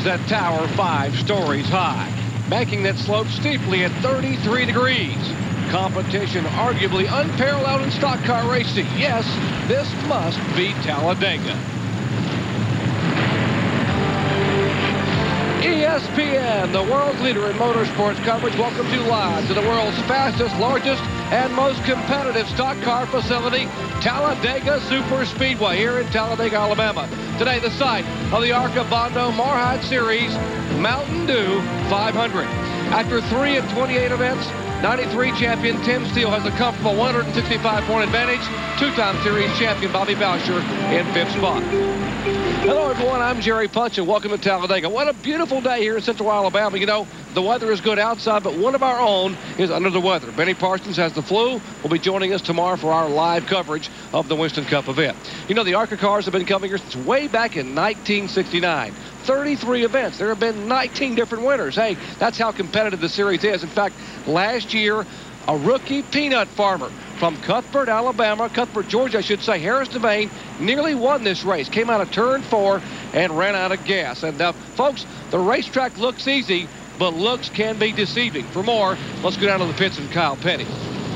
bridges that tower 5 stories high, making that slope steeply at 33 degrees. Competition arguably unparalleled in stock car racing. Yes, this must be Talladega. ESPN, the world's leader in motorsports coverage, welcomes you live to the world's fastest, largest, and most competitive stock car facility, Talladega Superspeedway, here in Talladega, Alabama. Today, the site of the ARCA Mountain Series Mountain Dew 500. After 3 of 28 events, 93 champion Tim Steele has a comfortable 165-point advantage. 2-time series champion Bobby Boucher in 5th spot. Hello, everyone. I'm Jerry Punch, and welcome to Talladega. What a beautiful day here in Central Alabama. You know, the weather is good outside, but one of our own is under the weather. Benny Parsons has the flu. Will be joining us tomorrow for our live coverage of the Winston Cup event. You know, the ARCA cars have been coming here since way back in 1969. 33 events. There have been 19 different winners. Hey, that's how competitive the series is. In fact, last year, a rookie peanut farmer from Cuthbert, Georgia, I should say, Harris Devane, nearly won this race. Came out of turn 4 and ran out of gas. And folks, the racetrack looks easy, but looks can be deceiving. For more, let's go down to the pits and Kyle Petty.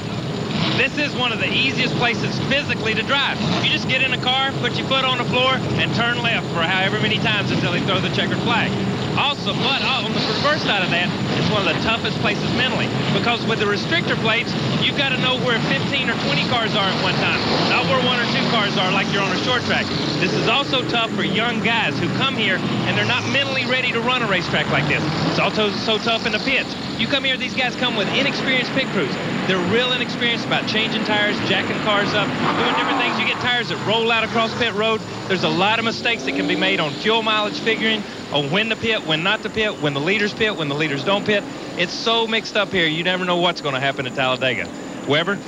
This is one of the easiest places physically to drive. You just get in a car, put your foot on the floor, and turn left for however many times until they throw the checkered flag. Also, but on the reverse side of that, it's one of the toughest places mentally, because with the restrictor plates, you've got to know where 15 or 20 cars are at one time, not where 1 or 2 cars are like you're on a short track. This is also tough for young guys who come here and they're not mentally ready to run a racetrack like this. It's also so tough in the pits. You come here, these guys come with inexperienced pit crews. They're real inexperienced about changing tires, jacking cars up, doing different things. You get tires that roll out across pit road. There's a lot of mistakes that can be made on fuel mileage figuring, on when to pit, when not to pit, when the leaders pit, when the leaders don't pit. It's so mixed up here, you never know what's going to happen at Talladega. Weber?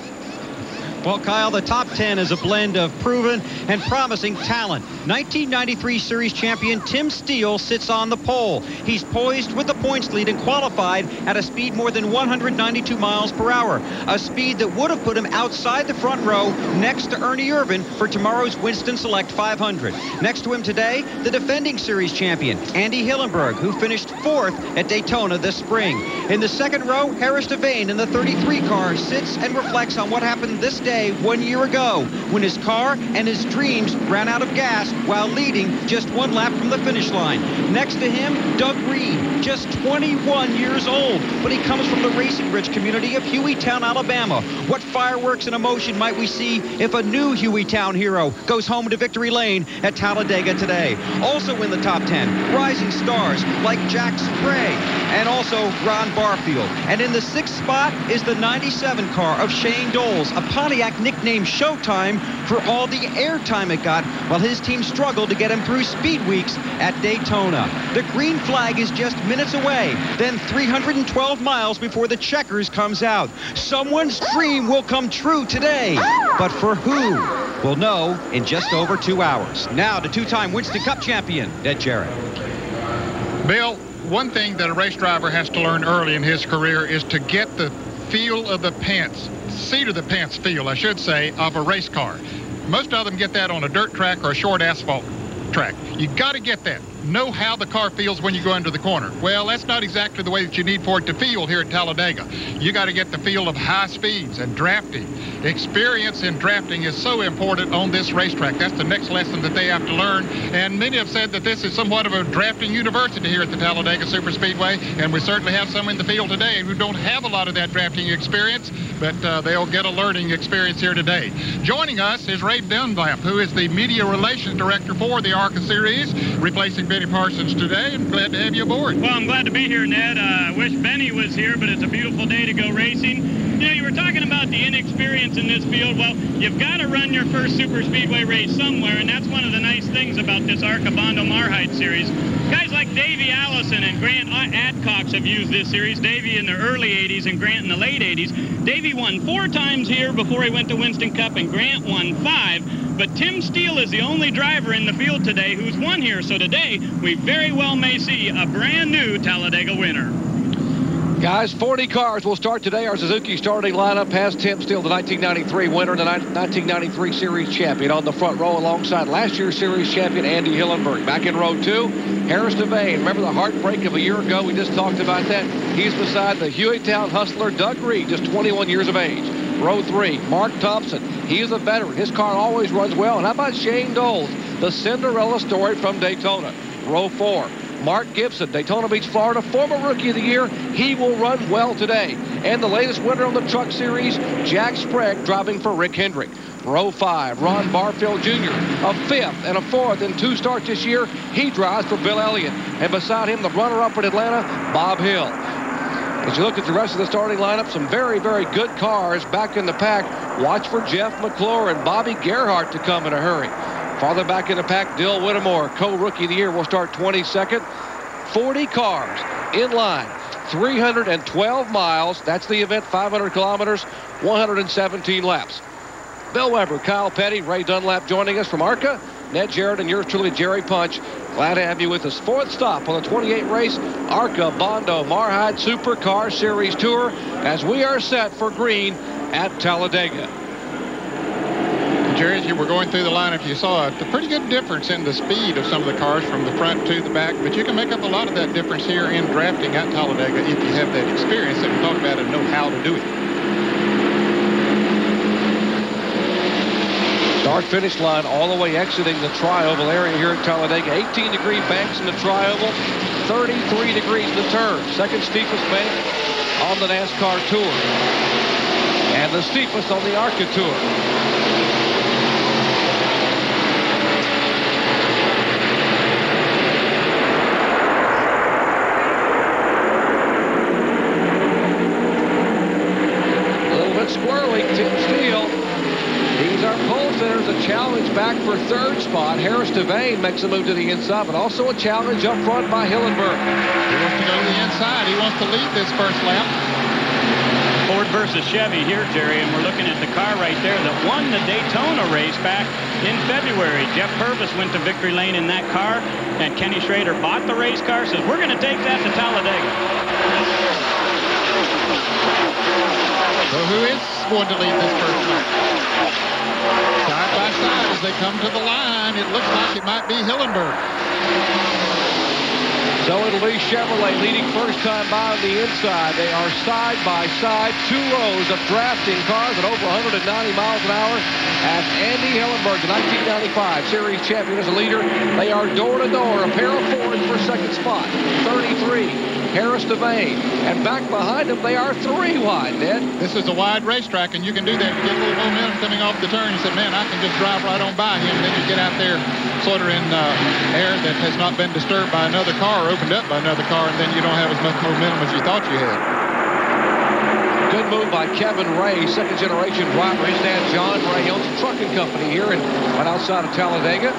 Well, Kyle, the top 10 is a blend of proven and promising talent. 1993 Series champion Tim Steele sits on the pole. He's poised with the points lead and qualified at a speed more than 192 miles per hour, a speed that would have put him outside the front row next to Ernie Irvan for tomorrow's Winston Select 500. Next to him today, the defending Series champion, Andy Hillenberg, who finished 4th at Daytona this spring. In the second row, Harris Devane in the 33 car sits and reflects on what happened this day 1 year ago when his car and his dreams ran out of gas while leading just 1 lap from the finish line. Next to him, Doug Reed, just 21 years old, but he comes from the racing-rich community of Hueytown, Alabama. What fireworks and emotion might we see if a new Hueytown hero goes home to victory lane at Talladega today? Also in the top 10, rising stars like Jack Spray and also Ron Barfield. And in the 6th spot is the 97 car of Shane Doles, a Pontiac nicknamed Showtime for all the airtime it got while his team struggled to get him through speed weeks at Daytona. The green flag is just minutes away, then 312 miles before the checkers comes out. Someone's dream will come true today, but for who? We'll know in just over 2 hours. Now to 2-time Winston Cup champion, Ed Jarrett. Bill, one thing that a race driver has to learn early in his career is to get the feel of the pants, seat of the pants feel, I should say, of a race car. Most of them get that on a dirt track or a short asphalt track. You got to get that. Know how the car feels when you go into the corner. Well, that's not exactly the way that you need for it to feel here at Talladega. You got to get the feel of high speeds and drafting. Experience in drafting is so important on this racetrack. That's the next lesson that they have to learn. And many have said that this is somewhat of a drafting university here at the Talladega Superspeedway, and we certainly have some in the field today who don't have a lot of that drafting experience, but they'll get a learning experience here today. Joining us is Ray Dunlap, who is the Media Relations Director for the ARCA Series, replacing Benny Parsons today, and glad to have you aboard. Well, I'm glad to be here, Ned. I wish Benny was here, but it's a beautiful day to go racing. You know, you were talking about the inexperience in this field. Well, you've got to run your first super speedway race somewhere, and that's one of the nice things about this ARCA Bondo-Marhide series. Guys like Davey Allison and Grant Adcox have used this series. Davey in the early 80s and Grant in the late 80s. Davey won 4 times here before he went to Winston Cup, and Grant won 5. But Tim Steele is the only driver in the field today who's won here. So today, we very well may see a brand new Talladega winner. Guys, 40 cars will start today. Our Suzuki starting lineup has Tim Steele, the 1993 winner, the 1993 Series champion, on the front row alongside last year's Series champion Andy Hillenburg. Back in row 2, Harris Devane. Remember the heartbreak of a year ago? We just talked about that. He's beside the Hueytown hustler Doug Reed, just 21 years of age. Row 3, Mark Thompson. He is a veteran. His car always runs well. And how about Shane Doles, the Cinderella story from Daytona? Row 4. Mark Gibson, Daytona Beach, Florida, former Rookie of the Year. He will run well today. And the latest winner on the Truck Series, Jack Sprague, driving for Rick Hendrick. Row 5, Ron Barfield Jr., a 5th and a 4th in 2 starts this year. He drives for Bill Elliott. And beside him, the runner-up in Atlanta, Bob Hill. As you look at the rest of the starting lineup, some very, very good cars back in the pack. Watch for Jeff McClure and Bobby Gerhart to come in a hurry. Farther back in the pack, Dill Whittemore, co-rookie of the year, will start 22nd. 40 cars in line, 312 miles. That's the event, 500 kilometers, 117 laps. Bill Weber, Kyle Petty, Ray Dunlap joining us from ARCA. Ned Jarrett and yours truly, Jerry Punch. Glad to have you with us. 4th stop on the 28 race, ARCA Bondo Marhide Supercar Series Tour, as we are set for green at Talladega. Jerry, as you were going through the lineup, you saw a pretty good difference in the speed of some of the cars from the front to the back, but you can make up a lot of that difference here in drafting at Talladega if you have that experience that we talked about and know how to do it. Start-finish line all the way exiting the tri-oval area here at Talladega. 18-degree banks in the tri-oval, 33 degrees in the turn. Second steepest bank on the NASCAR Tour, and the steepest on the ARCA Tour. Squirrely, Tim Steele. He's our pole sitter. A challenge back for 3rd spot. Harris Devane makes a move to the inside, but also a challenge up front by Hillenburg. He wants to go to the inside. He wants to lead this first lap. Ford versus Chevy here, Jerry, and we're looking at the car right there that won the Daytona race back in February. Jeff Purvis went to victory lane in that car, and Kenny Schrader bought the race car, says, we're going to take that to Talladega. So who is going to lead this first lap? Side by side as they come to the line, it looks like it might be Hillenburg. So it'll be Chevrolet leading first time by on the inside. They are side by side, 2 rows of drafting cars at over 190 miles an hour. As Andy Hillenburg, the 1995 Series champion, is a leader. They are door to door, a pair of Fords for 2nd spot. 33. Harris Devane, and back behind him they are 3 wide, Ned. This is a wide racetrack, and you can do that. You get a little momentum coming off the turn. You said, man, I can just drive right on by him. Then you get out there sort of in air that has not been disturbed by another car or opened up by another car, and then you don't have as much momentum as you thought you had. Good move by Kevin Ray, 2nd-generation driver. His dad, John Ray, owns a trucking company here right outside of Talladega.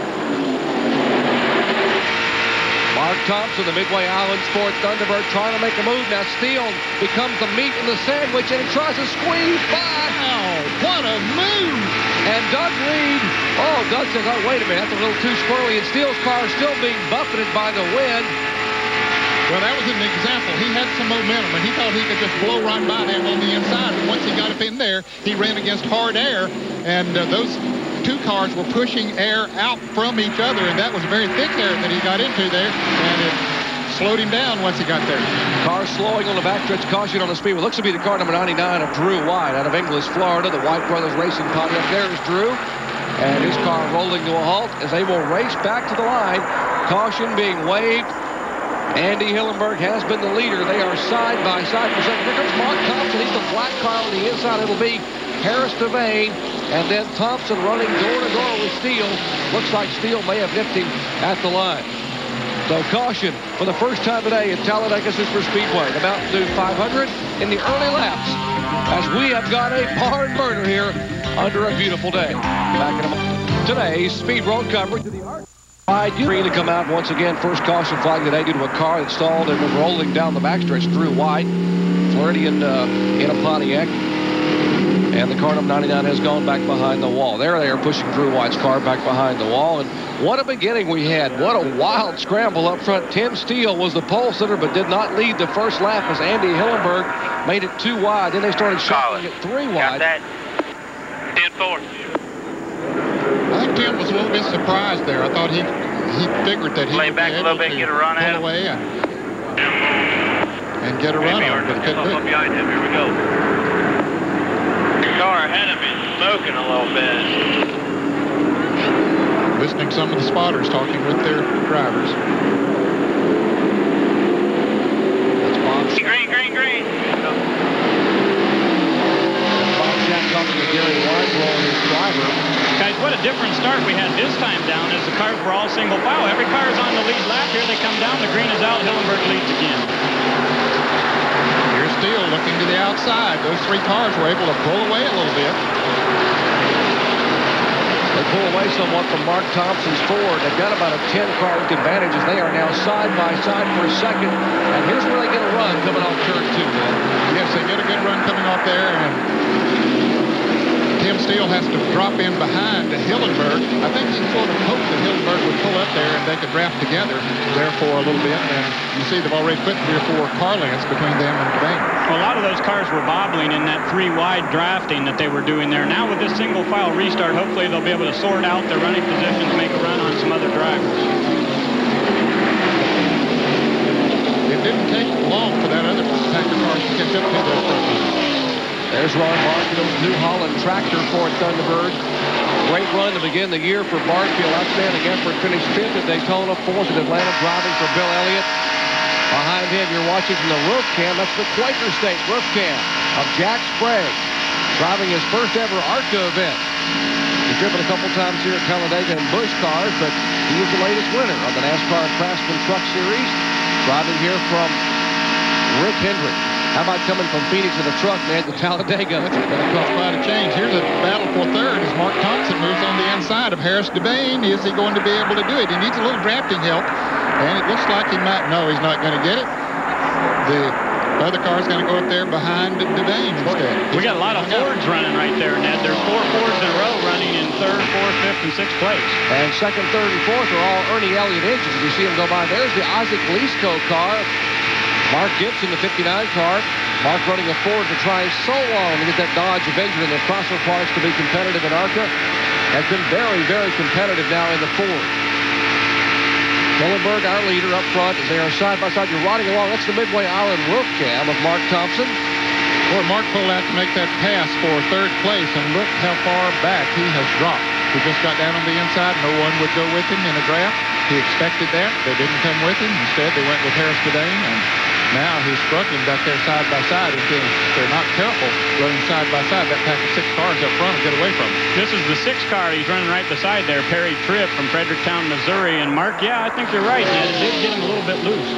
Mark Thompson, the Midway Island Sport Thunderbird, trying to make a move. Now Steele becomes the meat in the sandwich, and he tries to squeeze by. Oh, what a move! And Doug Reed, Doug says, oh, wait a minute, that's a little too squirrely. And Steele's car is still being buffeted by the wind. Well, that was an example. He had some momentum, and he thought he could just blow right by them on the inside. But once he got up in there, he ran against hard air, and those 2 cars were pushing air out from each other, and that was very thick air that he got into there, and it slowed him down once he got there. Car slowing on the backstretch, caution on the speedway. Looks to be the car number 99 of Drew White out of Inglis, Florida. The White Brothers Racing Pontiac. There is Drew, and his car rolling to a halt as they will race back to the line. Caution being waved. Andy Hillenburg has been the leader. They are side by side for second. Here comes Mark Thompson. He's the black car on the inside. It'll be Harris Devane, and then Thompson running door to door with Steele. Looks like Steele may have nipped him at the line. So caution for the first time today at Talladega Superspeedway. The Mountain Dew 500 in the early laps, as we have got a barn burner here under a beautiful day. Back in a moment. Today's Speed Road coverage of the ARCA. Green to come out once again. First caution flag today due to a car that stalled and was rolling down the backstretch. Drew White, Floridian in a Pontiac. And the car number 99 has gone back behind the wall. There they are pushing Drew White's car back behind the wall. And what a beginning we had. What a wild scramble up front. Tim Steele was the pole sitter, but did not lead the first lap as Andy Hillenberg made it 2 wide. Then they started shuffling it 3 wide. Got that. 10-4. I think Tim was a little bit surprised there. I thought he figured that he would be able to get a run pull away and get a run on, but couldn't do it. Behind him. Here we go. The car ahead of me smoking a little bit. Listening to some of the spotters talking with their drivers. That's Bob. Green. Bob Jack talking to Gary Weinroll, his driver. Guys, what a different start we had this time down as the cars were all single file. Every car is on the lead lap. Here they come down. The green is out. Hillenberg leads again. Here's Steele looking to the outside. Those 3 cars were able to pull away a little bit. They pull away somewhat from Mark Thompson's Ford. They've got about a 10-car advantage as they are now side by side for a second. And here's where they get a run coming off turn 2, man. Yes, they get a good run coming off there, and Tim Steele has to drop in behind Hillenberg. I think he sort of hoped that Hillenberg would pull up there and they could draft together there for a little bit. And you see they've already put 3 or 4 car lengths between them and Devane. Well, a lot of those cars were bobbling in that 3-wide drafting that they were doing there. Now with this single file restart, hopefully they'll be able to sort out their running positions, make a run on some other drivers. It didn't take long for that other pack of cars to catch up to those front runners. There's Ron Barfield's New Holland tractor for Thunderbird. Great run to begin the year for Barfield. Outstanding effort. Finished 5th at Daytona, 4th at Atlanta, driving for Bill Elliott. Behind him, you're watching from the roof cam. That's the Quaker State roof cam of Jack Sprague, driving his first ever ARCA event. He's driven a couple times here at Talladega in Busch cars, but he is the latest winner of the NASCAR Craftsman Truck Series, driving here from Rick Hendrick. How about coming from Phoenix in the truck, man, to Talladega? That's going to cause quite a change. Here's a battle for third as Mark Thompson moves on the inside of Harris Devane. Is he going to be able to do it? He needs a little drafting help, and it looks like he might. No, he's not going to get it. The other car's going to go up there behind Devane instead. We got a lot of Fords running right there, Ned. There's 4 Fords in a row running in 3rd, 4th, 5th, and 6th place. And 2nd, 3rd, and 4th are all Ernie Elliott engines. You see him go by. There's the Isaac Leisco car. Mark Gibson, the 59 car. Mark running a Ford to try so long to get that Dodge Avenger and the crossover parts to be competitive in ARCA. Has been very, very competitive now in the Ford. Hillenberg, our leader, up front. As they are side by side. You're riding along. That's the Midway Island roof cam of Mark Thompson. Boy, Mark pulled out to make that pass for 3rd place, and look how far back he has dropped. He just got down on the inside. No one would go with him in a draft. He expected that. They didn't come with him. Instead, they went with Harris Devane, and now he's struggling back there side by side. If they're not careful running side by side, that pack of 6 cars up front will get away from him. This is the 6th car he's running right beside there, Perry Tripp from Fredericktown, Missouri. And Mark, yeah, I think you're right, Ned. It did get him a little bit loose.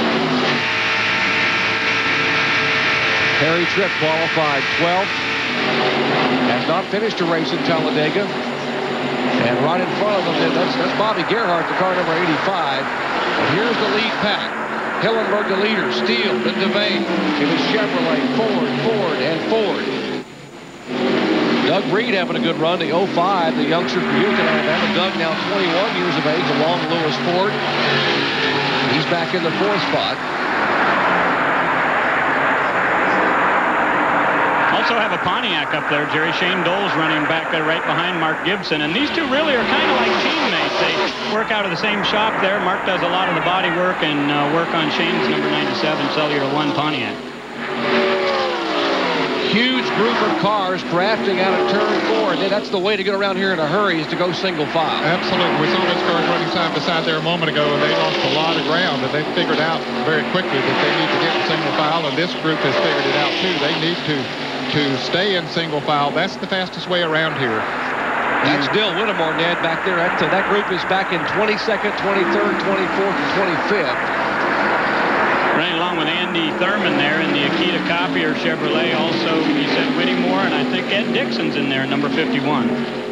Perry Tripp qualified 12th. Has not finished a race in Talladega. And right in front of him, that's Bobby Gerhardt, the car number 85. And here's the lead pack. Hillenberg the leader, Steele, then Devane. It was Chevrolet, Ford, and Ford. Doug Reed having a good run, the 05, the youngster from Houston, Alabama. Doug now 21 years of age, along Lewis Ford. He's back in the 4th spot. Also have a Pontiac up there, Jerry. Shane Dole's running back there right behind Mark Gibson. And these two really are kind of like teammates. They work out of the same shop there. Mark does a lot of the body work and work on Shane's number 97 Cellular 1 Pontiac. Huge group of cars drafting out of turn 4. And that's the way to get around here in a hurry, is to go single file. Absolutely. We saw those cars running side by side there a moment ago, and they lost a lot of ground, and they figured out very quickly that they need to get in single file, and this group has figured it out too. They need to stay in single file. That's the fastest way around here. That's Dill Whittemore, Ned, back there. That group is back in 22nd, 23rd, 24th, and 25th. Running along with Andy Thurman there in the Akita Copier Chevrolet. Also, you said Whittemore, and I think Ed Dixon's in there, number 51.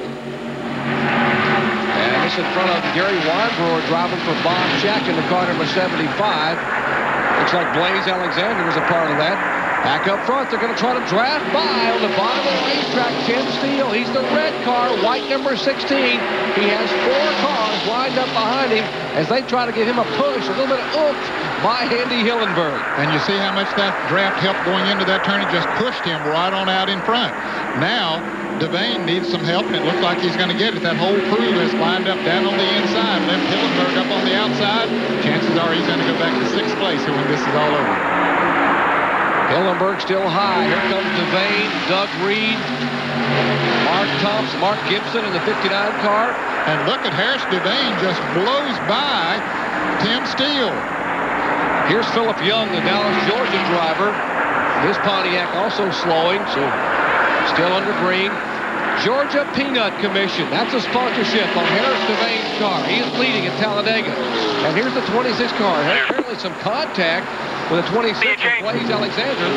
And this in front of Gary Weinbrower driving for Bob Shack in the car number 75. Looks like Blaze Alexander is a part of that. Back up front, they're going to try to draft by on the bottom of the racetrack. Tim Steele, he's the red car, white number 16. He has 4 cars lined up behind him as they try to give him a push, a little bit of oomph by Andy Hillenberg. And you see how much that draft helped going into that turn. It just pushed him right on out in front. Now, Devane needs some help, and it looks like he's going to get it. That whole crew is lined up down on the inside. Left Hillenberg up on the outside. Chances are he's going to go back to 6th place when this is all over. Hillenberg still high. Here comes Devane, Doug Reed, Mark Thompson, Mark Gibson in the 59 car. And look at Harris Devane just blows by Tim Steele. Here's Philip Young, the Dallas, Georgia driver. His Pontiac also slowing, so still under green. Georgia Peanut Commission. That's a sponsorship on Harris Devane's car. He is leading at Talladega. And here's the 26 car. Apparently some contact with a 26 with Blaze Alexander.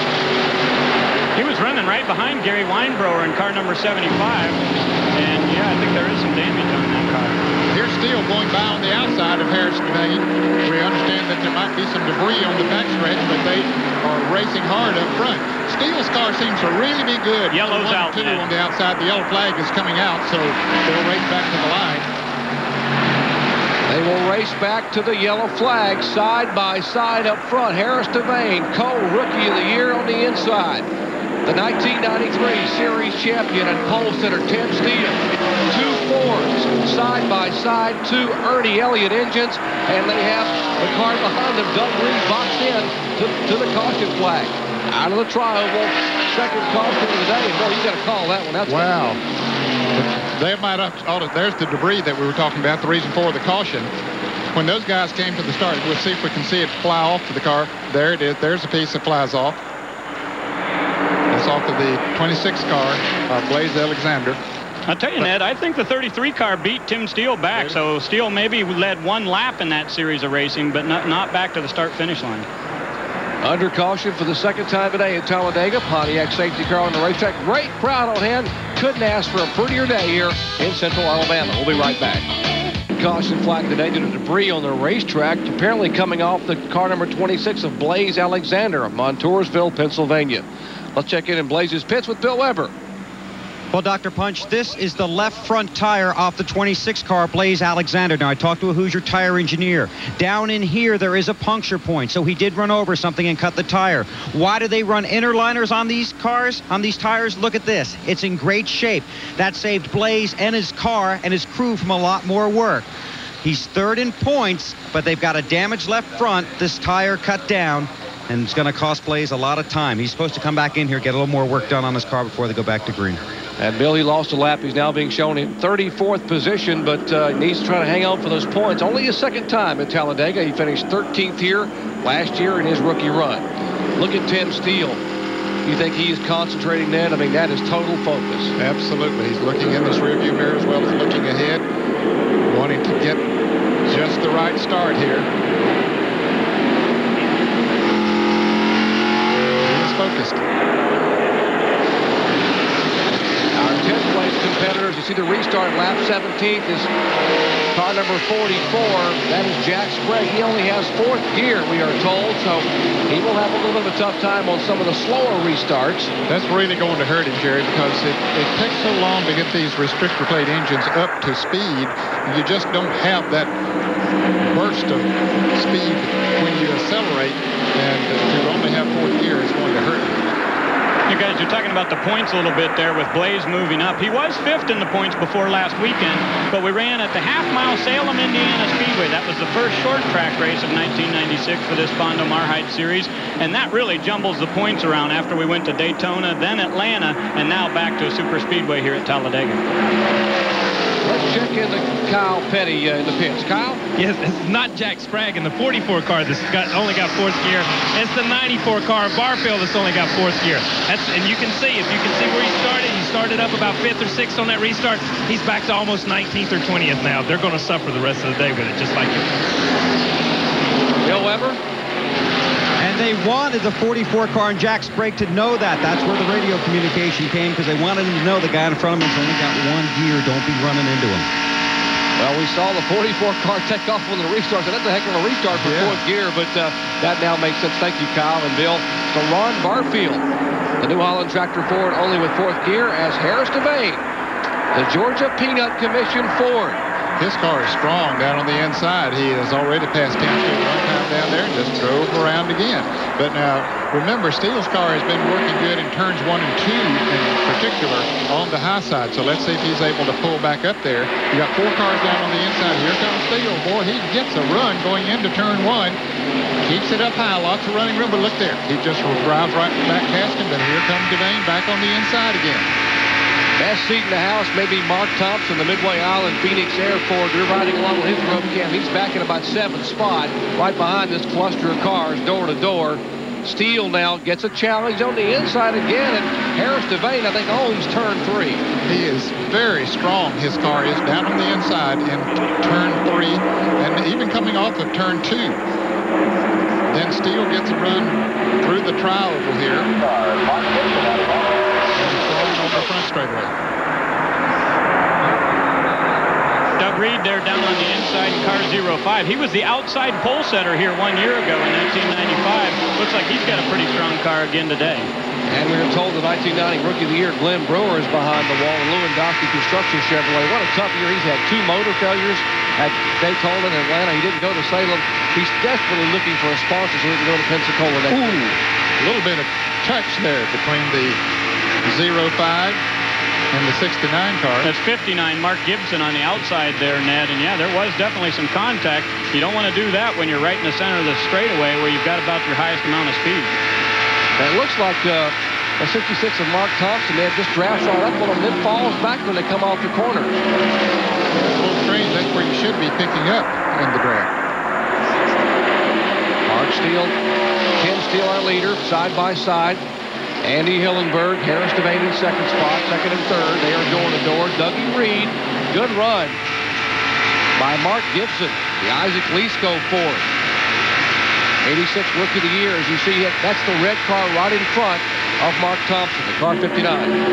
He was running right behind Gary Weinbrower in car number 75. And yeah, I think there is some damage on that car. Here's Steele going by on the outside of Harris Devane. We understand that there might be some debris on the backstretch, but they are racing hard up front. Steele's car seems to really be good. Yellow's out. 1 and 2 on the outside. The yellow flag is coming out, so they'll race back to the line. They will race back to the yellow flag side by side up front. Harris Devane, co-rookie of the year on the inside. The 1993 Series champion and pole sitter Tim Steele. 2 Fords side by side, 2 Ernie Elliott engines, and they have the car behind them, Doug Reed, boxed in to the caution flag. Out of the tri-oval, second caution of the day. And boy, you got to call that one. That's wow. They might have, there's the debris that we were talking about, the reason for the caution. When those guys came to the start, we'll see if we can see it fly off to the car. There it is. There's a piece that flies off. That's off of the 26 car, Blaze Alexander. I'll tell you, Ned, I think the 33 car beat Tim Steele back. So Steele maybe led 1 lap in that series of racing, but not back to the start-finish line. Under caution for the second time today at Talladega. Pontiac safety car on the racetrack. Great crowd on hand. Couldn't ask for a prettier day here in Central Alabama. We'll be right back. Caution flag today due to debris on the racetrack, apparently coming off the car number 26 of Blaze Alexander of Montoursville, Pennsylvania. Let's check in Blaze's pits with Bill Weber. Well, Dr. Punch, this is the left front tire off the 26 car, Blaze Alexander. Now, I talked to a Hoosier tire engineer. Down in here, there is a puncture point, so he did run over something and cut the tire. Why do they run inner liners on these cars, on these tires? Look at this. It's in great shape. That saved Blaze and his car and his crew from a lot more work. He's 3rd in points, but they've got a damaged left front, this tire cut down, and it's going to cost Blaze a lot of time. He's supposed to come back in here, get a little more work done on his car before they go back to green. And Bill, he lost a lap. He's now being shown in 34th position, but needs to try to hang on for those points. Only his second time at Talladega. He finished 13th here last year in his rookie run. Look at Tim Steele. You think he is concentrating, Ned? I mean, that is total focus. Absolutely. He's looking in this rearview mirror as well as looking ahead, wanting to get just the right start here. He's focused. Our 10th place competitors, you see the restart lap 17th is car number 44. That is Jack Sprague. He only has 4th gear, we are told, so he will have a little bit of a tough time on some of the slower restarts. That's really going to hurt him, Jerry, because it takes so long to get these restrictor plate engines up to speed. You just don't have that burst of speed when you accelerate, and to only have 4th gear is going to hurt him. You guys are talking about the points a little bit there with Blaze moving up. He was 5th in the points before last weekend, but we ran at the half-mile Salem, Indiana Speedway. That was the first short track race of 1996 for this Bondo Marhide series, and that really jumbles the points around after we went to Daytona, then Atlanta, and now back to a super speedway here at Talladega. Let's check in to Kyle Petty in the pits. Kyle? Yes, it's not Jack Sprague in the 44 car that's only got 4th gear. It's the 94 car Barfield that's only got 4th gear. And you can see, if you can see where he started up about 5th or 6th on that restart. He's back to almost 19th or 20th now. They're going to suffer the rest of the day with it, just like it. Bill Weber? And they wanted the 44 car and Jack Sprague to know that. That's where the radio communication came, because they wanted him to know the guy in front of him has only got 1 gear. Don't be running into him. Well, we saw the 44 car take off on the restart, so that's a heck of a restart for 4th gear, but that now makes sense. Thank you, Kyle and Bill. to Ron Barfield. The New Holland Tractor Ford only with 4th gear as Harris Devane, the Georgia Peanut Commission Ford. His car is strong down on the inside. He has already passed Canfield one time down there and just drove around again. But now, remember, Steele's car has been working good in turns 1 and 2 in particular on the high side. So let's see if he's able to pull back up there. You got 4 cars down on the inside. Here comes Steele. Boy, he gets a run going into turn 1. Keeps it up high. Lots of running room, but look there. He just drives right back past him, but here comes Devane back on the inside again. Best seat in the house, maybe Mark Thompson, the Midway Island Phoenix Air Ford. You're riding along with his road cam. He's back in about 7th spot, right behind this cluster of cars, door to door. Steele now gets a challenge on the inside again, and Harris Devane, I think, owns turn 3. He is very strong. His car is down on the inside in turn 3, and even coming off of turn 2. Then Steele gets a run through the tri-oval here. The front straightaway. Doug Reed there down on the inside in car 05. He was the outside pole setter here 1 year ago in 1995. Looks like he's got a pretty strong car again today. And we were told the 1990 Rookie of the Year, Glenn Brewer, is behind the wall. Lewandowski Construction Chevrolet. What a tough year. He's had 2 motor failures at Daytona and Atlanta. He didn't go to Salem. He's desperately looking for a sponsor so he can go to Pensacola next year. A little bit of touch there between the 05 and the 69 car. That's 59, Mark Gibson on the outside there, Ned. And yeah, there was definitely some contact. You don't want to do that when you're right in the center of the straightaway where you've got about your highest amount of speed. And it looks like a 66 of Mark Thompson. They just drafts right up on him, then falls back when they come off the corner. Full strange. That's where you should be picking up in the draft. Mark Steele, Tim Steele, our leader, side by side. Andy Hillenberg, Harris Devane in 2nd spot, 2nd and 3rd. They are door to door. Dougie Reed, good run by Mark Gibson, the Isaac Leesco Ford. 86 Rookie of the Year, as you see it. That's the red car right in front of Mark Thompson, the car 59.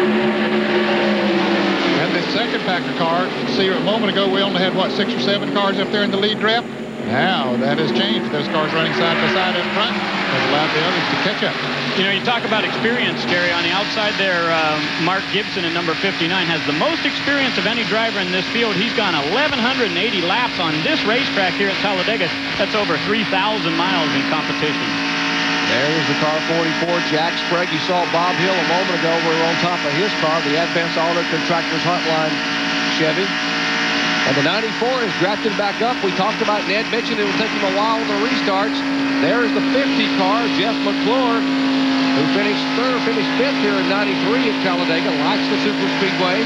And the second Packer car, see, a moment ago we only had, what, 6 or 7 cars up there in the lead draft? Now that has changed. Those cars running side by side up front has allowed the others to catch up. You know, you talk about experience, Gary. On the outside there, Mark Gibson in number 59 has the most experience of any driver in this field. He's gone 1,180 laps on this racetrack here at Talladega. That's over 3,000 miles in competition. There's the car 44, Jack Sprague. You saw Bob Hill a moment ago. We were on top of his car, the Advance Auto Contractors Hotline Chevy. And the 94 is drafted back up. We talked about, Ned mentioned it would take him a while on the restarts. There's the 50 car, Jeff McClure, who finished 5th here in 93 at Talladega, likes the super speedways.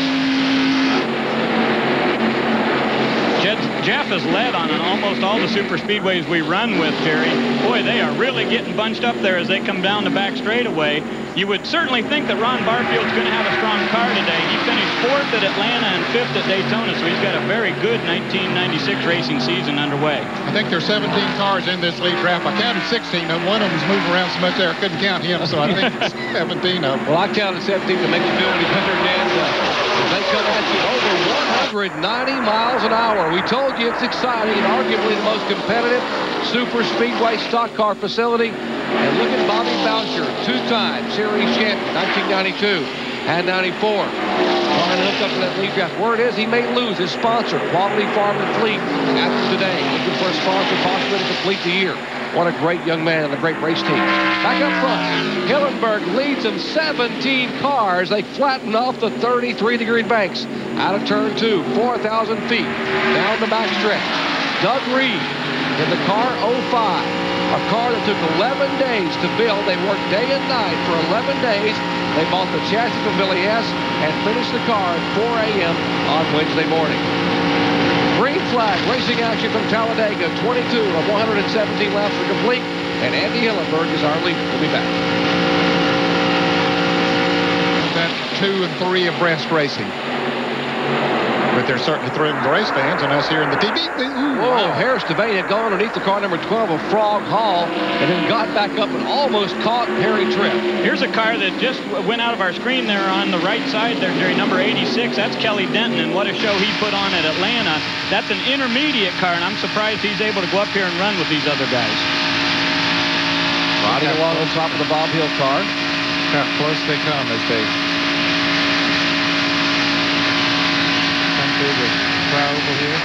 Jeff has led on almost all the super speedways we run with, Terry. Boy, they are really getting bunched up there as they come down the back straightaway. You would certainly think that Ron Barfield's going to have a strong car today. He finished 4th at Atlanta and 5th at Daytona, so he's got a very good 1996 racing season underway. I think there's 17 cars in this lead draft. I counted 16, and one of them was moving around so much there I couldn't count him, so I think it's 17 of them. Well, I counted 17 to make you feel any better, Dan. They come at you over 190 miles an hour. We told you it's exciting and arguably the most competitive super speedway stock car facility. And look at Bobby Boucher, 2-time series champion, 1992 and 94. Trying to hook up to that lead draft. Word is he may lose his sponsor, Quality Farm and Fleet, after today. Looking for a sponsor possibly to complete the year. What a great young man and a great race team. Back up front, Hillenberg leads them 17 cars. They flatten off the 33-degree banks out of turn 2, 4,000 feet down the backstretch. Doug Reed in the car 05, a car that took 11 days to build. They worked day and night for 11 days. They bought the chassis from Billy S. and finished the car at 4 a.m. on Wednesday morning. Green flag racing action from Talladega. 22 of 117 laps are complete, and Andy Hillenberg is our leader. We'll be back. That 2 and 3 abreast racing. But they're certainly thrilling the race fans and us here in the TV. Whoa, Harris Devane had gone underneath the car number 12 of Frog Hall and then got back up and almost caught Harry Tripp. Here's a car that just went out of our screen there on the right side there, Jerry, number 86. That's Kelly Denton, and what a show he put on at Atlanta. That's an intermediate car, and I'm surprised he's able to go up here and run with these other guys. Riding along on top of the Bob Hill car. How close they come as they come through the flyover here.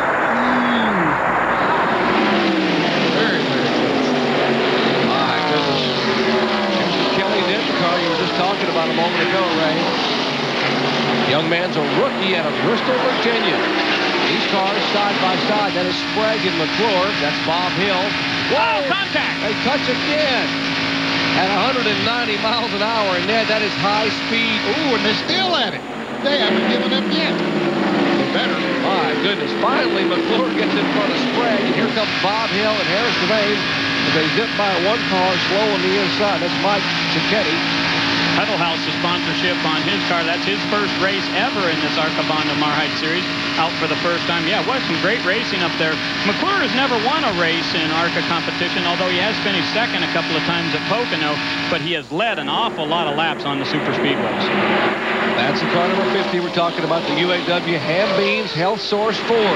Very, very close. My goodness. Kelly Denton car you were just talking about a moment ago, Ray. Young man's a rookie out of Bristol, Virginia. These cars side by side. That is Sprague and McClure. That's Bob Hill. Whoa, contact! They touch again at 190 miles an hour. And Ned, that is high speed. Ooh, and they're still at it. They haven't given up yet. They better. My goodness. Finally, McClure gets in front of Sprague. And here comes Bob Hill and Harris Devane. They zip by one car slow on the inside. That's Mike Cicchetti. Pedal House's sponsorship on his car. That's his first race ever in this ARCA Mountain Dew Series. Out for the first time. Yeah, it was some great racing up there. McClure has never won a race in ARCA competition, although he has finished second a couple of times at Pocono, but he has led an awful lot of laps on the super speedways. That's the car number 50. We're talking about the UAW Ham Beans Health Source Ford.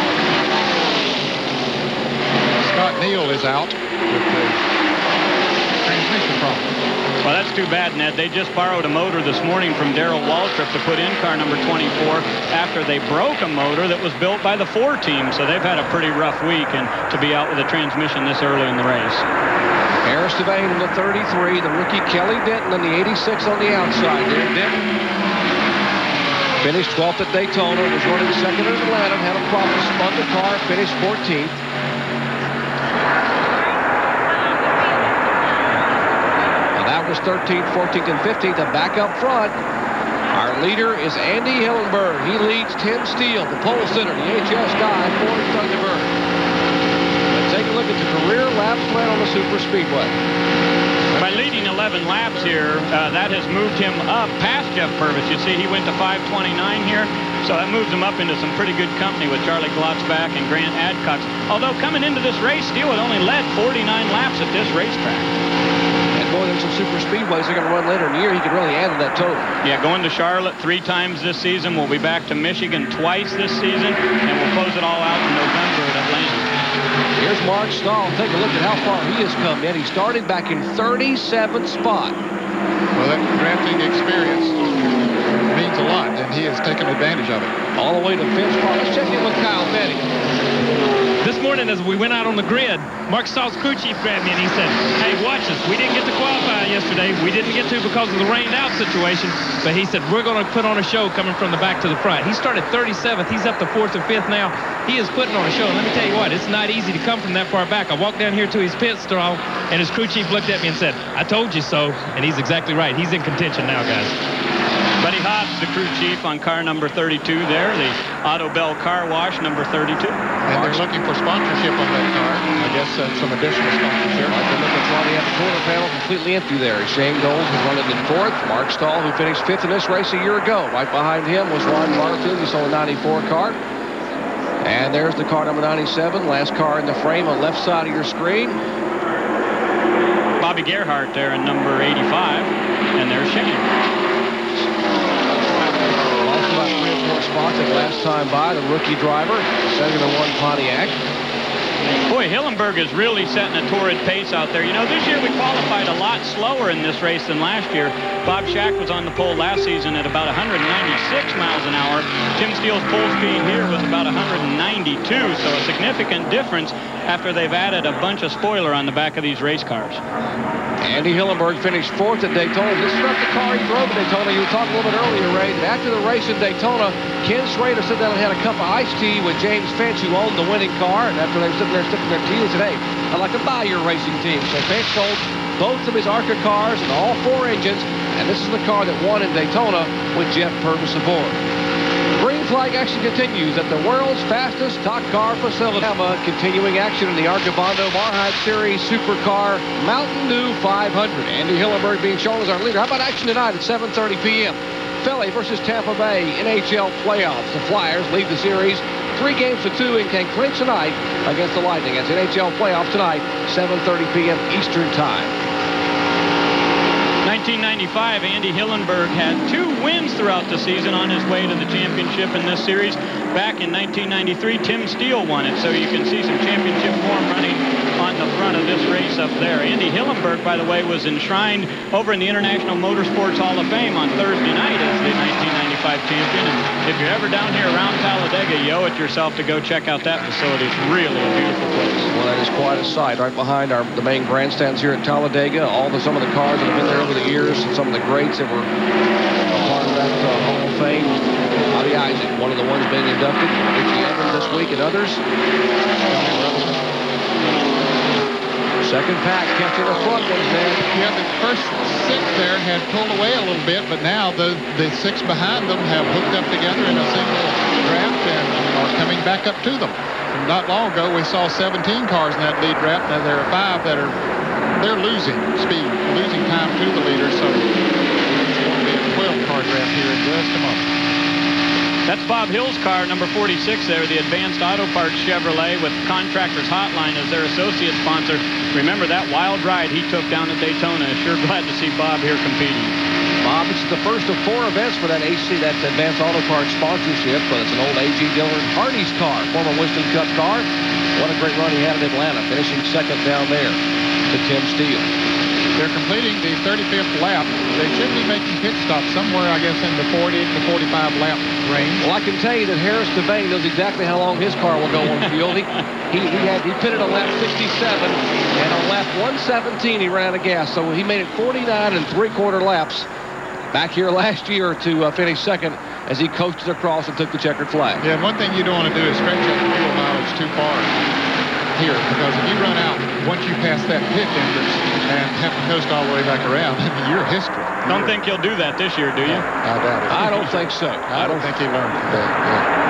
Scott Neal is out with the transmission problem. Well, that's too bad, Ned. They just borrowed a motor this morning from Darrell Waltrip to put in car number 24 after they broke a motor that was built by the Ford team. So they've had a pretty rough week, and to be out with a transmission this early in the race. Harris Devane in the 33, the rookie Kelly Denton in the 86 on the outside. There, Denton finished 12th at Daytona, was running second at Atlanta, had a problem, spun the car, finished 14th. That was 13th, 14th, and 15th. And back up front, our leader is Andy Hillenberg. He leads Tim Steele, the pole sitter, the HS guy, Ford Thunderbird. But take a look at the career lap plan on the Super Speedway. By leading 11 laps here, that has moved him up past Jeff Purvis. You see, he went to 529 here, so that moves him up into some pretty good company with Charlie Glotzback and Grant Adcox. Although coming into this race, Steele had only led 49 laps at this racetrack. Boy, there's some super speedways they're going to run later in the year. He could really add to that total. Yeah, going to Charlotte 3 times this season. We'll be back to Michigan twice this season, and we'll close it all out in November at Atlanta. Here's Mark Stahl. Take a look at how far he has come in. He started back in 37th spot. Well, that drafting experience means a lot, and he has taken advantage of it. All the way to 5th spot. Let's check in with Kyle Petty. This morning, as we went out on the grid, Mark Stahl's crew chief grabbed me and he said, hey, watch us. We didn't get to qualify yesterday. We didn't get to because of the rained out situation. But he said, we're going to put on a show coming from the back to the front. He started 37th. He's up to 4th or 5th now. He is putting on a show. And let me tell you what, it's not easy to come from that far back. I walked down here to his pit stall, and his crew chief looked at me and said, I told you so. And he's exactly right. He's in contention now, guys. Buddy Hobbs, the crew chief on car number 32 there, the Auto Bell Car Wash number 32. And they're looking for sponsorship on that car. I guess some additional sponsorship. Like to look at Ronnie at the quarter panel, completely empty there. Shane Gold, who's running in 4th. Mark Stahl, who finished 5th in this race a year ago. Right behind him was Ron Barfield. You saw the 94 car. And there's the car number 97, last car in the frame on the left side of your screen. Bobby Gerhart there in number 85. And there's Shane. About 3 or 4 spots at last time by, the rookie driver, 7-1 Pontiac. Boy, Hillenberg is really setting a torrid pace out there. You know, this year we qualified a lot slower in this race than last year. Bob Schack was on the pole last season at about 196 miles an hour. Tim Steele's pole speed here was about 192, so a significant difference after they've added a bunch of spoiler on the back of these race cars. Andy Hillenberg finished 4th at Daytona. This is not the car he drove at Daytona. You were talking a little bit earlier, Ray, that after the race in Daytona, Ken Schrader sat down and had a cup of iced tea with James Finch, who owned the winning car. And after they were sitting there sipping their tea, they said, hey, I'd like to buy your racing team. So Finch sold both of his ARCA cars and all 4 engines. And this is the car that won in Daytona with Jeff Purvis aboard. Green flag action continues at the world's fastest stock car facility. Continuing action in the ARCA Mountain Dew Series Supercar Mountain Dew 500. Andy Hillenberg being shown as our leader. How about action tonight at 7:30 p.m.? Philly versus Tampa Bay NHL playoffs. The Flyers lead the series 3-2 and can clinch tonight against the Lightning. It's NHL playoffs tonight, 7:30 p.m. Eastern Time. 1995, Andy Hillenberg had 2 wins throughout the season on his way to the championship in this series. Back in 1993, Tim Steele won it, so you can see some championship form running on on the front of this race up there. Andy Hillenburg, by the way, was enshrined over in the International Motorsports Hall of Fame on Thursday night as the 1995 champion. And if you're ever down here around Talladega, you owe it yourself to go check out that facility. It's really a beautiful place. Well, that is quite a sight. Right behind the main grandstands here at Talladega, some of the cars that have been there over the years, and some of the greats that were a part of that Hall of Fame. Bobby Isaac, one of the ones being inducted. Ricky Evans this week and others. Second pack catching the front ones there. Yeah, the first 6 there had pulled away a little bit, but now the 6 behind them have hooked up together in a single draft and are coming back up to them. Not long ago, we saw 17 cars in that lead draft. Now there are 5 that they're losing speed, losing time to the leaders. So it's going to be a 12-car draft here in just a moment. That's Bob Hill's car, number 46 there, the Advanced Auto Parts Chevrolet with Contractors Hotline as their associate sponsor. Remember that wild ride he took down at Daytona. Sure glad to see Bob here competing. Bob, it's the first of 4 events for that that's Advanced Auto Parts sponsorship, but it's an old A.G. Dillard Hardy's car, former Winston Cup car. What a great run he had at Atlanta, finishing second down there to Tim Steele. They're completing the 35th lap. They should be making pit stops somewhere, I guess, in the 40 to 45 lap range. Well, I can tell you that Harris DeVane knows exactly how long his car will go on the field. He pitted on lap 67, and on lap 117 he ran out of gas. So he made it 49 3/4 laps back here last year to finish second as he coasted across and took the checkered flag. Yeah, one thing you don't want to do is stretch out the fuel mileage too far here, because if you run out once you pass that pit entrance and have to coast all the way back around, you're history. Don't think he'll do that this year, do you? I doubt it. I don't think so. I don't think he learned from that.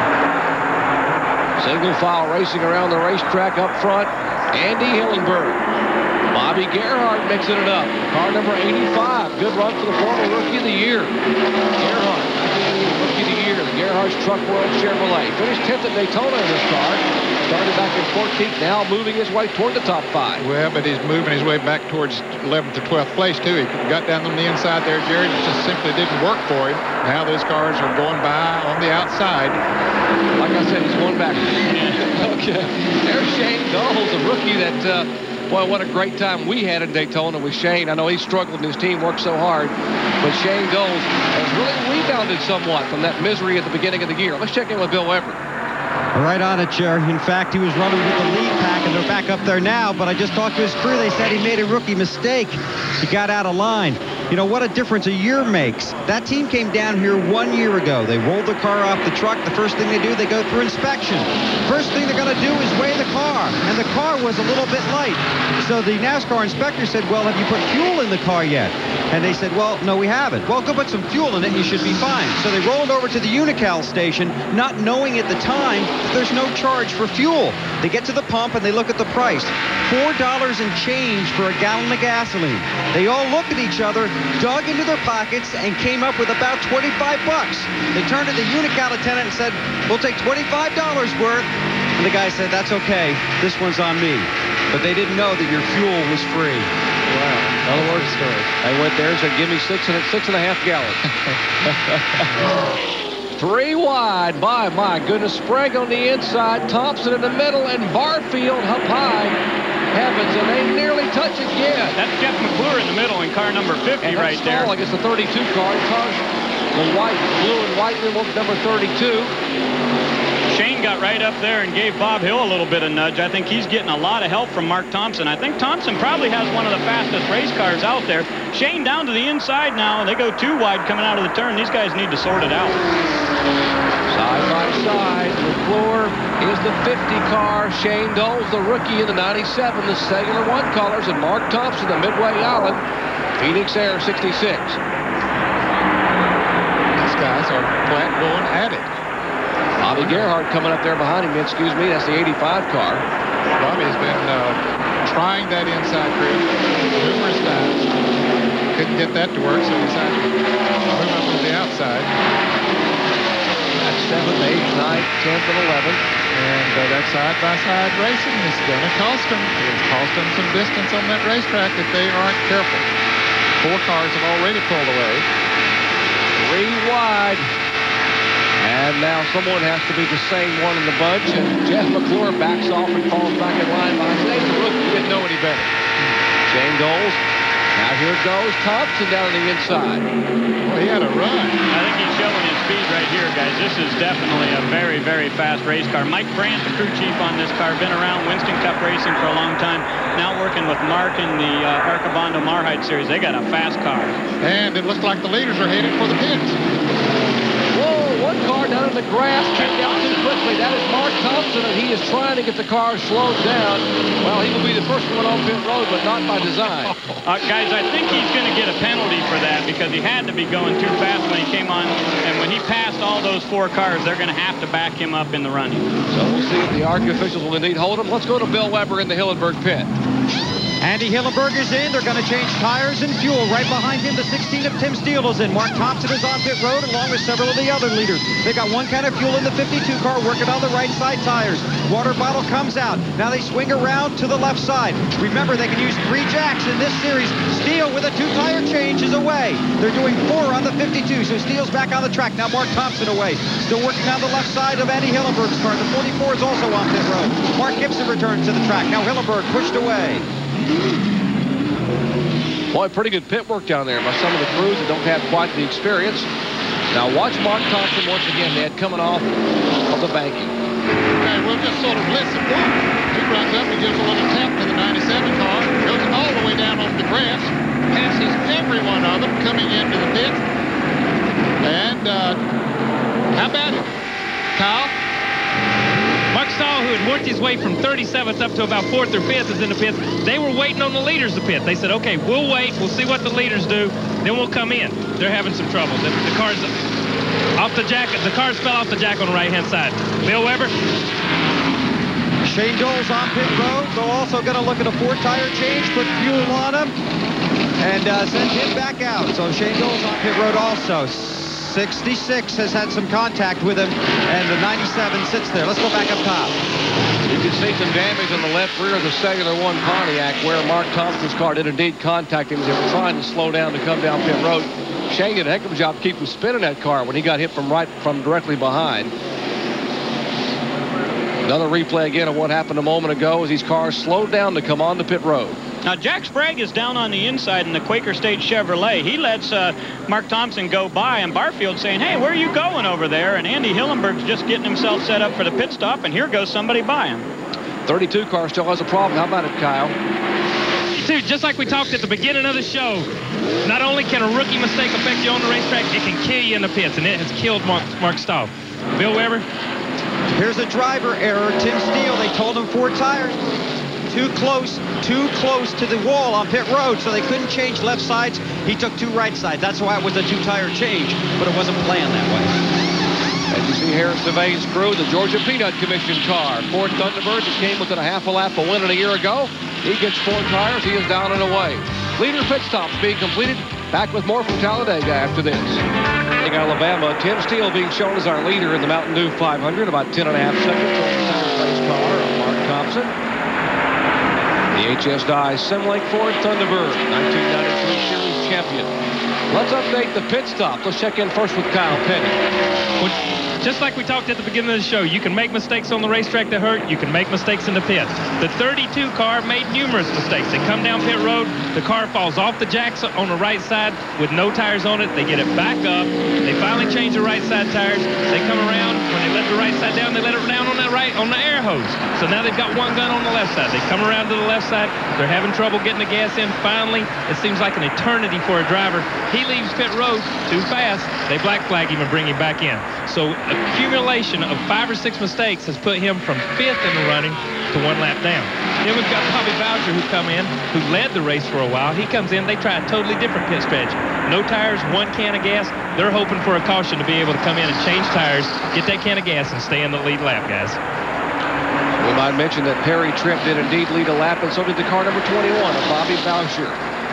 Yeah. Single file racing around the racetrack up front. Andy Hillenburg. Bobby Gerhardt mixing it up. Car number 85. Good run for the former Rookie of the Year. Gerhardt, Rookie of the Year. The Gerhardt's Truck World Chevrolet. Finished 10th at Daytona in this car. Started back in 14th, now moving his way toward the top 5. Well, but he's moving his way back towards 11th to 12th place, too. He got down on the inside there, Jerry. It just simply didn't work for him. Now those cars are going by on the outside. Like I said, he's going back. Okay. There's Shane Dawes, a rookie that, boy, what a great time we had in Daytona with Shane. I know he struggled and his team worked so hard, but Shane Dawes has really rebounded somewhat from that misery at the beginning of the year. Let's check in with Bill Weber. Right on it, Jerry. In fact, he was running with the lead pack, and they're back up there now. But I just talked to his crew. They said he made a rookie mistake. He got out of line. You know, what a difference a year makes. That team came down here 1 year ago. They rolled the car off the truck. The first thing they do, they go through inspection. First thing they're going to do is weigh the car. And the car was a little bit light. So the NASCAR inspector said, well, have you put fuel in the car yet? And they said, well, no, we haven't. Well, go put some fuel in it and you should be fine. So they rolled over to the Unocal station, not knowing at the time there's no charge for fuel. They get to the pump and they look at the price. $4 and change for a gallon of gasoline. They all looked at each other, dug into their pockets, and came up with about 25 bucks. They turned to the Unocal attendant and said, we'll take $25 worth. And the guy said, that's okay. This one's on me. But they didn't know that your fuel was free. Wow. Another word story. They went there and said, give me 6.5 gallons. 3 wide. My goodness. Sprague on the inside. Thompson in the middle. And Barfield up high. Heavens, and they nearly touch again. That's Jeff McClure in the middle in car number 50 and right there. I guess the 32 car. The white, blue and white, number 32. Shane got right up there and gave Bob Hill a little bit of nudge. I think he's getting a lot of help from Mark Thompson. I think Thompson probably has one of the fastest race cars out there. Shane down to the inside now. They go 2 wide coming out of the turn. These guys need to sort it out. Side by side, McClure is the 50 car. Shane Dawes, the rookie in the 97, the Cellular 1 colors, and Mark Thompson, the Midway Island, Phoenix Air 66. These guys are flat going at it. Bobby Gerhardt coming up there behind him. Excuse me, that's the 85 car. Bobby has been trying that inside grip numerous times. Couldn't get that to work, so he decided to move up to the outside. That's 7th, 8th, 9th, 10th, and 11th. And that side-by-side racing is going to cost them. It's cost them some distance on that racetrack if they aren't careful. 4 cars have already pulled away. 3 wide. And now someone has to be the same one in the bunch, and Jeff McClure backs off and falls back in line behind. He's a rookie. He didn't know any better. Shane Doles. Now here goes Thompson down on the inside. Well, he had a run. I think he's showing his speed right here, guys. This is definitely a very, very fast race car. Mike Brandt, the crew chief on this car, been around Winston Cup racing for a long time. Now working with Mark in the ARCA Mountain Dew series. They got a fast car. And it looks like the leaders are headed for the pits. Whoa, one car down in the grass came down too quickly. That is Mark Thompson, and he is trying to get the car slowed down. Well, he will be the first one on pit road, but not by design. Guys, I think he's going to get a penalty for that because he had to be going too fast when he came on. And when he passed all those 4 cars, they're going to have to back him up in the running. So we'll see if the ARCA officials will indeed hold him. Let's go to Bill Weber in the Hillenburg pit. Andy Hillenburg is in. They're going to change tires and fuel. Right behind him, the 16 of Tim Steele is in. Mark Thompson is on pit road along with several of the other leaders. They got one kind of fuel in the 52 car working on the right side tires. Water bottle comes out. Now they swing around to the left side. Remember, they can use 3 jacks in this series. Steele with a 2-tire change is away. They're doing 4 on the 52, so Steele's back on the track. Now Mark Thompson away. Still working on the left side of Andy Hillenburg's car. The 44 is also on pit road. Mark Gibson returns to the track. Now Hillenburg pushed away. Boy, pretty good pit work down there by some of the crews that don't have quite the experience. Now watch Mark Thompson once again, Ned, coming off of the banking. Okay, we'll just sort of listen. He runs up and gives a little tap to the 97 car, goes all the way down on the grass, passes every one of them coming into the pit. And how about it, Kyle? Mark Stahl, who had worked his way from 37th up to about 4th or 5th, is in the pits. They were waiting on the leaders to pit. They said, okay, we'll wait. We'll see what the leaders do. Then we'll come in. They're having some trouble. The car's off the jack. The cars fell off the jack on the right-hand side. Bill Weber. Shane Doles on pit road. They're also going to look at a 4-tire change, put fuel on him, and send him back out. So Shane Doles on pit road also. 66 has had some contact with him, and the 97 sits there. Let's go back up top. You can see some damage on the left rear of the Cellular One Pontiac where Mark Thompson's car did indeed contact him as they were trying to slow down to come down pit road. Shane did a heck of a job keeping spinning that car when he got hit from directly behind. Another replay again of what happened a moment ago as these cars slowed down to come on to pit road. Now, Jack Sprague is down on the inside in the Quaker State Chevrolet. He lets Mark Thompson go by, and Barfield's saying, hey, where are you going over there? And Andy Hillenburg's just getting himself set up for the pit stop, and here goes somebody by him. 32 car still has a problem. How about it, Kyle? Dude, just like we talked at the beginning of the show, not only can a rookie mistake affect you on the racetrack, it can kill you in the pits, and it has killed Mark Stahl. Bill Weber? Here's a driver error. Tim Steele, they told him 4 tires. Too close to the wall on pit road, so they couldn't change left sides. He took 2 right sides. That's why it was a 2-tire change, but it wasn't planned that way. As you see Harris Devayne's crew, the Georgia Peanut Commission car. Ford Thunderbird that came within a half a lap of winning a year ago. He gets 4 tires. He is down and away. Leader pit stops being completed. Back with more from Talladega after this. In Alabama, Tim Steele being shown as our leader in the Mountain Dew 500. About 10.5 seconds on the race car of Mark Thompson. The HS Dye Simlake Ford Thunderbird, 1993 Series champion. Let's update the pit stop. Let's check in first with Kyle Petty. Well, just like we talked at the beginning of the show, you can make mistakes on the racetrack that hurt. You can make mistakes in the pit. The 32 car made numerous mistakes. They come down pit road. The car falls off the jacks on the right side with no tires on it. They get it back up. They finally change the right side tires. They come around. When they let the right side down, they let it down on the air hose. So now they've got one gun on the left side. They come around to the left side. They're having trouble getting the gas in. Finally, it seems like an eternity for a driver. He leaves pit road too fast. They black flag him and bring him back in. So accumulation of 5 or 6 mistakes has put him from 5th in the running to 1 lap down. Then we've got Bobby Boucher who come in, who led the race for a while. He comes in, they try a totally different pit strategy. No tires, 1 can of gas. They're hoping for a caution to be able to come in and change tires, get that can of gas, and stay in the lead lap, guys. We might mention that Perry Tripp did indeed lead a lap, and so did the car number 21 of Bobby Boucher.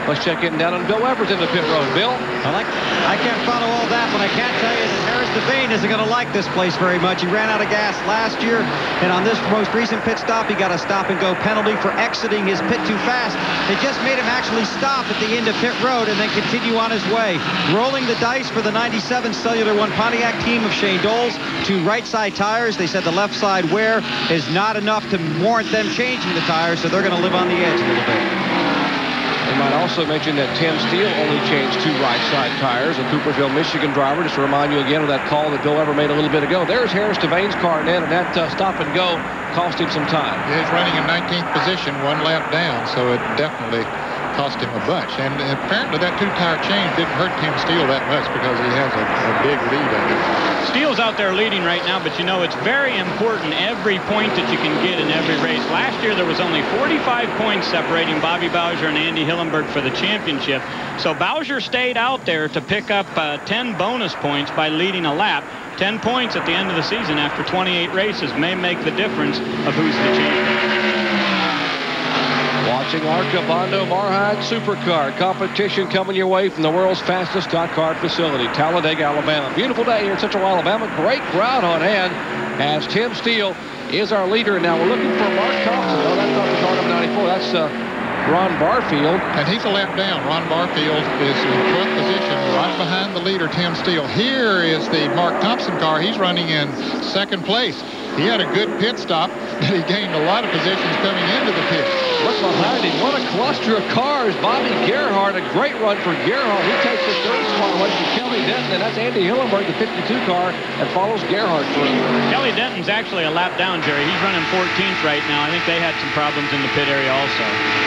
Let's check in down on Bill Evers in the pit road. Bill? I can't follow all that, but I can tell you that Harris Devane isn't going to like this place very much. He ran out of gas last year, and on this most recent pit stop, he got a stop-and-go penalty for exiting his pit too fast. It just made him actually stop at the end of pit road and then continue on his way. Rolling the dice for the 97 Cellular One Pontiac team of Shane Doles. 2 right-side tires. They said the left-side wear is not enough to warrant them changing the tires, so they're going to live on the edge a little bit. We might also mention that Tim Steele only changed 2 right-side tires, a Cooperville, Michigan driver. Just to remind you again of that call that Bill Ever made a little bit ago. There's Harris Devane's car, Ned, and that stop-and-go cost him some time. Yeah, he's running in 19th position, 1 lap down, so it definitely cost him a bunch. And apparently that 2-tire change didn't hurt Tim Steele that much because he has a big lead on it. Steele's out there leading right now, but you know it's very important every point that you can get in every race. Last year there was only 45 points separating Bobby Bowser and Andy Hillenburg for the championship. So Bowser stayed out there to pick up 10 bonus points by leading a lap. 10 points at the end of the season after 28 races may make the difference of who's the champion. Watching ARCA Bondo Marhide Supercar competition coming your way from the world's fastest stock car facility, Talladega, Alabama. Beautiful day here in Central Alabama. Great crowd on hand as Tim Steele is our leader. Now we're looking for Mark Thompson. No, that's not the car number 94. That's Ron Barfield. And he's a lap down. Ron Barfield is in 12th position right behind the leader, Tim Steele. Here is the Mark Thompson car. He's running in 2nd place. He had a good pit stop, but he gained a lot of positions coming into the pit. Look behind him. What a cluster of cars. Bobby Gerhardt, a great run for Gerhardt. He takes the 3rd spot away from Kelly Denton, and that's Andy Hillenburg, the 52 car, that follows Gerhardt through. Kelly Denton's actually a lap down, Jerry. He's running 14th right now. I think they had some problems in the pit area also.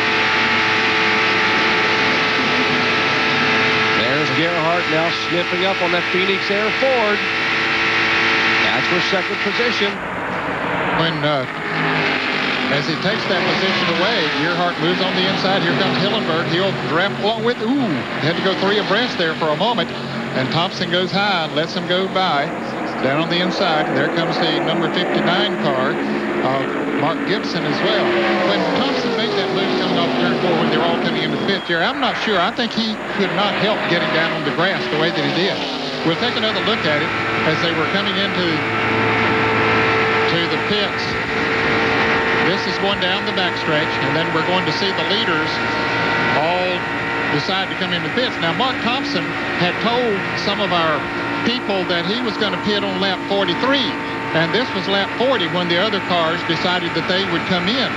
There's Gerhardt now sniffing up on that Phoenix Air Ford. That's for 2nd position. As he takes that position away, Gerhardt moves on the inside. Here comes Hillenburg. He'll draft along with. Had to go 3 abreast there for a moment. And Thompson goes high and lets him go by. Down on the inside. There comes the number 59 car. Mark Gibson as well. When Thompson made that move coming off turn 4 when they're all coming into the pit, Jerry, I'm not sure. I think he could not help getting down on the grass the way that he did. We'll take another look at it as they were coming into the pits. This is going down the backstretch, and then we're going to see the leaders all decide to come into pits. Now, Mark Thompson had told some of our people that he was going to pit on lap 43, and this was lap 40 when the other cars decided that they would come in.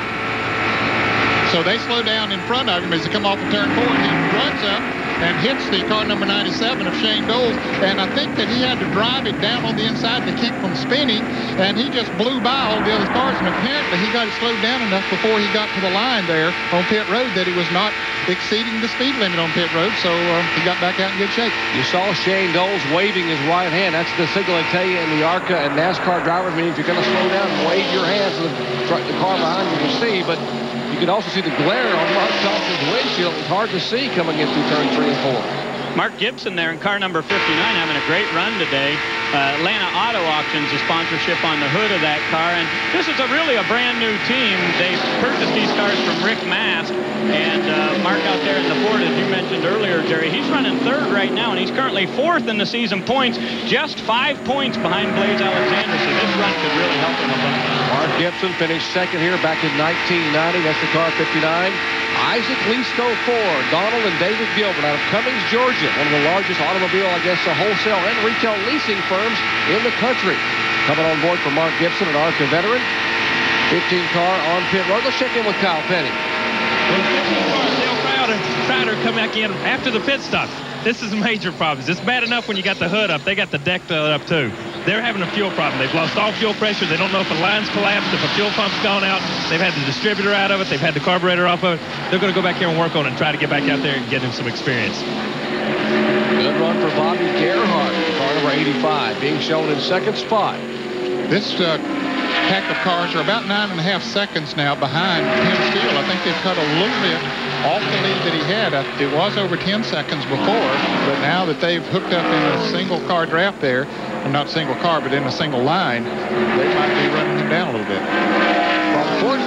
So they slow down in front of him as they come off of turn 4. He runs up and hits the car number 97 of Shane Doles, and I think that he had to drive it down on the inside to keep from spinning, and he just blew by all the other cars, and apparently he got it slowed down enough before he got to the line there on pit road that he was not exceeding the speed limit on pit road, so he got back out in good shape. You saw Shane Doles waving his right hand. That's the signal they tell you in the ARCA and NASCAR drivers mean if you're going to slow down, wave your hands so the car behind you can see, but you can also see the glare on Mark Thompson's windshield. It's hard to see coming in through turn 3 and 4. Mark Gibson there in car number 59 having a great run today. Atlanta Auto Auctions, a sponsorship on the hood of that car. And this is really a brand new team. They purchased these cars from Rick Mast. And Mark out there in the Ford, as you mentioned earlier, Jerry, he's running 3rd right now, and he's currently 4th in the season points, just 5 points behind Blaze Alexander. So this run could really help him a bunch. Mark Gibson finished 2nd here back in 1990. That's the car 59. Isaac Leisco Ford, Donald and David Gilbert out of Cummings, Georgia, one of the largest automobile, wholesale and retail leasing firms in the country. Coming on board for Mark Gibson, an ARCA veteran. 15 car on pit road. Let's check in with Kyle Petty. Well, 15 car, Dale Crowder come back in after the pit stop. This is major problems. It's bad enough when you got the hood up. They got the deck up too. They're having a fuel problem. They've lost all fuel pressure. They don't know if a line's collapsed, if a fuel pump's gone out. They've had the distributor out of it. They've had the carburetor off of it. They're going to go back here and work on it and try to get back out there and get him some experience. Good run for Bobby Gerhardt, car number 85, being shown in 2nd spot. This pack of cars are about 9.5 seconds now behind Tim Steele. I think they've cut a little bit off the lead that he had. It was over 10 seconds before, but now that they've hooked up in a single car draft there, not single car, but in a single line, they might be running him down a little bit. From 14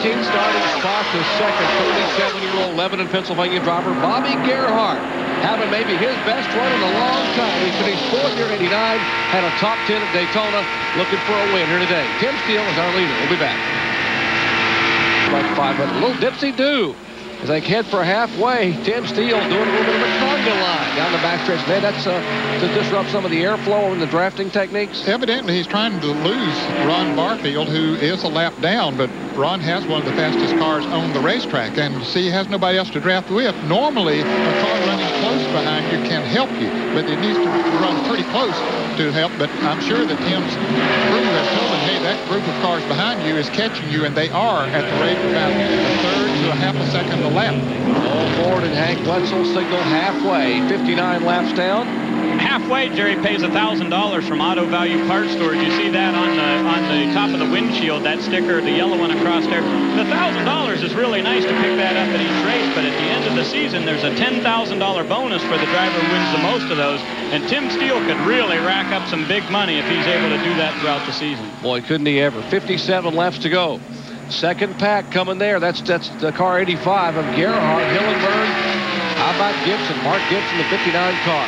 13th starting spot to second. 37-year-old Lebanon, Pennsylvania driver Bobby Gerhardt, having maybe his best run in a long time. He finished 4th here in 89, had a top 10 at Daytona, looking for a win here today. Tim Steele is our leader. We'll be back. About 500. A little dipsy-do as they head for halfway. Tim Steele doing a little bit of a conga line down the backstretch. Man, that's to disrupt some of the airflow and the drafting techniques. Evidently, he's trying to lose Ron Barfield, who is a lap down, but Ron has one of the fastest cars on the racetrack, and see, he has nobody else to draft with. Normally, a car running close behind you can help you, but it needs to run pretty close to help. But I'm sure that Tim's crew has told him, hey, that group of cars behind you is catching you, and they are at the rate of about a third to a half a second a lap. All Ford and Hank Wetzel signal halfway, 59 laps down. Halfway, Jerry pays $1,000 from Auto Value Parts Stores. You see that on the top of the windshield, that sticker, the yellow one across there. The $1,000 is really nice to pick that up at each race, but at the end of the season, there's a $10,000 bonus for the driver who wins the most of those. And Tim Steele could really rack up some big money if he's able to do that throughout the season. Boy, couldn't he ever. 57 laps to go. Second pack coming there. That's the car 85 of Gerhardt, Hillenberg. How about Gibson? Mark Gibson, the 59 car.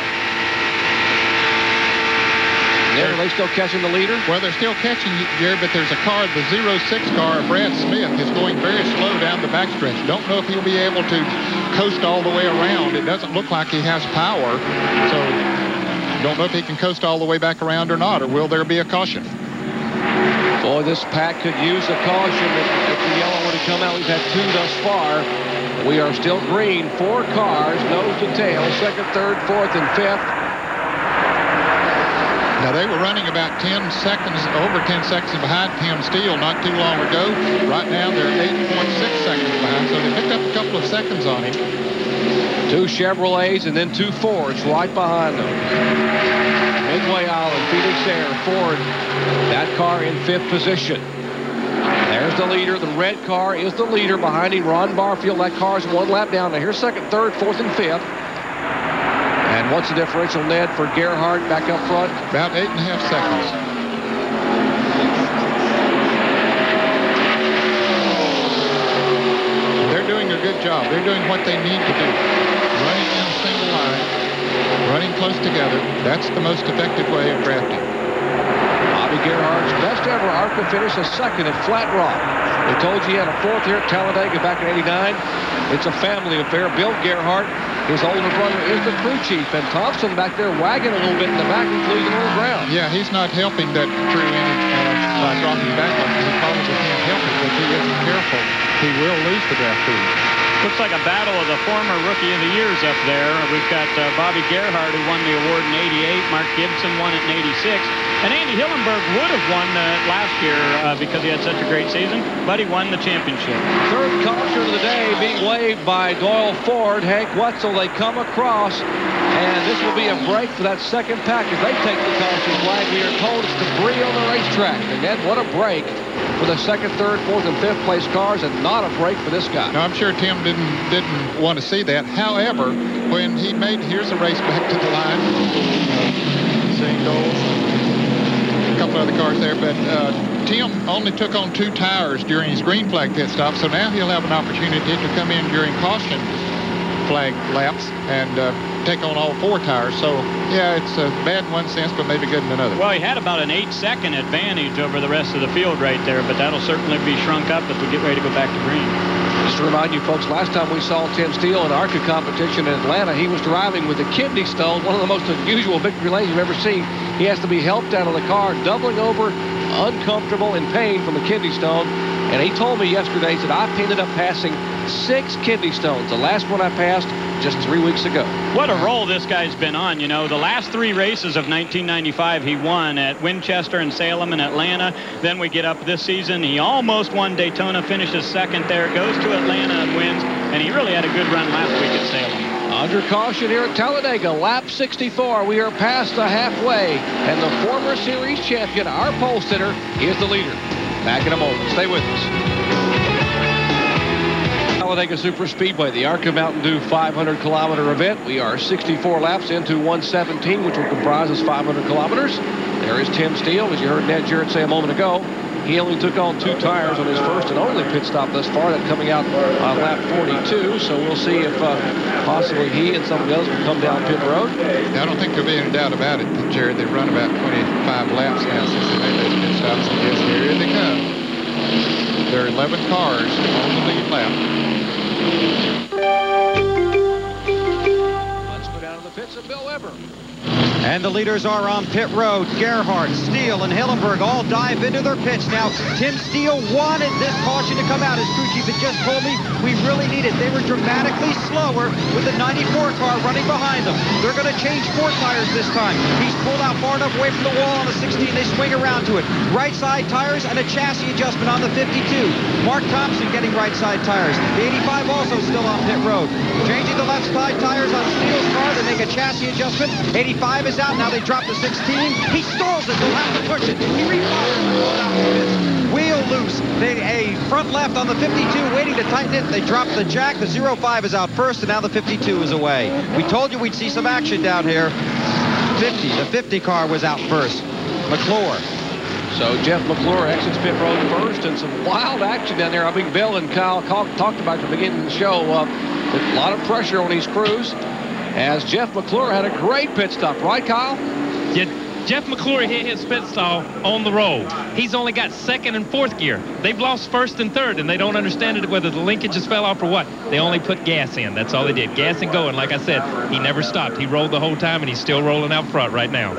Are they still catching the leader? Well, they're still catching you, Jerry, but there's a car, the 06 car, Brad Smith, is going very slow down the backstretch. Don't know if he'll be able to coast all the way around. It doesn't look like he has power, so don't know if he can coast all the way back around or not, or will there be a caution? Boy, this pack could use a caution if the yellow were to come out. We've had 2 thus far. We are still green. 4 cars, nose to tail, 2nd, 3rd, 4th, and 5th. Now, they were running about 10 seconds, over 10 seconds behind Tim Steele not too long ago. Right now, they're 8.6 seconds behind, so they picked up a couple of seconds on him. 2 Chevrolets and then 2 Fords right behind them. Midway Island, Phoenix Air, Ford, that car in 5th position. There's the leader. The red car is the leader. Behind him, Ron Barfield. That car's 1 lap down. Now, here's 2nd, 3rd, 4th, and 5th. And what's the differential, Ned, for Gerhardt back up front? About 8.5 seconds. They're doing a good job. They're doing what they need to do. Running in a single line, running close together. That's the most effective way of drafting. Bobby Gerhardt's best ever ARCA finish, a 2nd at Flat Rock. We told you he had a 4th here at Talladega back in 89. It's a family affair. Bill Gerhardt, his older brother, is the crew chief, and Thompson back there wagging a little bit in the back. He's losing a little ground. Yeah, he's not helping that crew any by dropping back like he probably can't help it, but he isn't careful. He will lose the draft crew. Looks like a battle of the former Rookie of the Years up there. We've got Bobby Gerhardt, who won the award in 88. Mark Gibson won it in 86. And Andy Hillenberg would have won last year because he had such a great season, but he won the championship. 3rd caution of the day being waved by Doyle Ford. Hank Wetzel, they come across, and this will be a break for that 2nd pack as they take the caution flag here. Told it's debris on the racetrack. And then what a break for the 2nd, 3rd, 4th, and 5th place cars, and not a break for this guy. Now, I'm sure Tim didn't want to see that. However, when he made, here's a race back to the line. Seeing a couple other cars there, but Tim only took on 2 tires during his green flag pit stop, so now he'll have an opportunity to come in during caution flag laps and take on all 4 tires. So, yeah, it's bad in one sense, but maybe good in another. Well, he had about an 8-second advantage over the rest of the field right there, but that'll certainly be shrunk up as we get ready to go back to green. Just to remind you folks, last time we saw Tim Steele in ARCA competition in Atlanta, he was driving with a kidney stone, one of the most unusual victory lanes you've ever seen. He has to be helped out of the car, doubling over, uncomfortable, in pain from a kidney stone. And he told me yesterday that I ended up passing 6 kidney stones. The last one I passed just 3 weeks ago. What a roll this guy's been on. You know, the last 3 races of 1995, he won at Winchester and Salem and Atlanta. Then we get up this season. He almost won Daytona, finishes 2nd there, goes to Atlanta and wins. And he really had a good run last week at Salem. Under caution here at Talladega, lap 64. We are past the halfway, and the former series champion, our pole sitter, is the leader. Back in a moment. Stay with us. Talladega Superspeedway, the ARCA Mountain Dew 500-kilometer event. We are 64 laps into 117, which will comprise us 500 kilometers. There is Tim Steele, as you heard Ned Jarrett say a moment ago. He only took on 2 tires on his first and only pit stop thus far. That coming out on lap 42. So we'll see if possibly he and somebody else will come down pit road. I don't think there'll be any doubt about it, Jared. They've run about 25 laps now since they made those pit stops. And yes, here they come. There are 11 cars on the lead lap. Let's go down to the pits of Bill Weber. And the leaders are on pit road. Gerhardt, Steele, and Hillenberg all dive into their pits now. Tim Steele wanted this caution to come out. His crew chief had just told me we really need it. They were dramatically slower with the 94 car running behind them. They're going to change 4 tires this time. He's pulled out far enough away from the wall on the 16. They swing around to it. Right side tires and a chassis adjustment on the 52. Mark Thompson getting right side tires. The 85 also still on pit road. Changing the left side tires on Steele's car. They make a chassis adjustment. 85 is out. Now they drop the 16. He stalls it. They'll have to push it. He refires. Wheel loose. A front left on the 52 waiting to tighten it. They drop the jack. The 05 is out first, and now the 52 is away. We told you we'd see some action down here. The 50 car was out first. McClure. So Jeff McClure exits pit road first, and some wild action down there. I think Bill and Kyle talked about at the beginning of the show. A lot of pressure on these crews, as Jeff McClure had a great pit stop, right, Kyle? Yeah, Jeff McClure hit his pit stop on the roll. He's only got 2nd and 4th gear. They've lost 1st and 3rd, and they don't understand it, whether the linkages fell off or what. They only put gas in. That's all they did. Gas and go. And like I said, he never stopped. He rolled the whole time, and he's still rolling out front right now.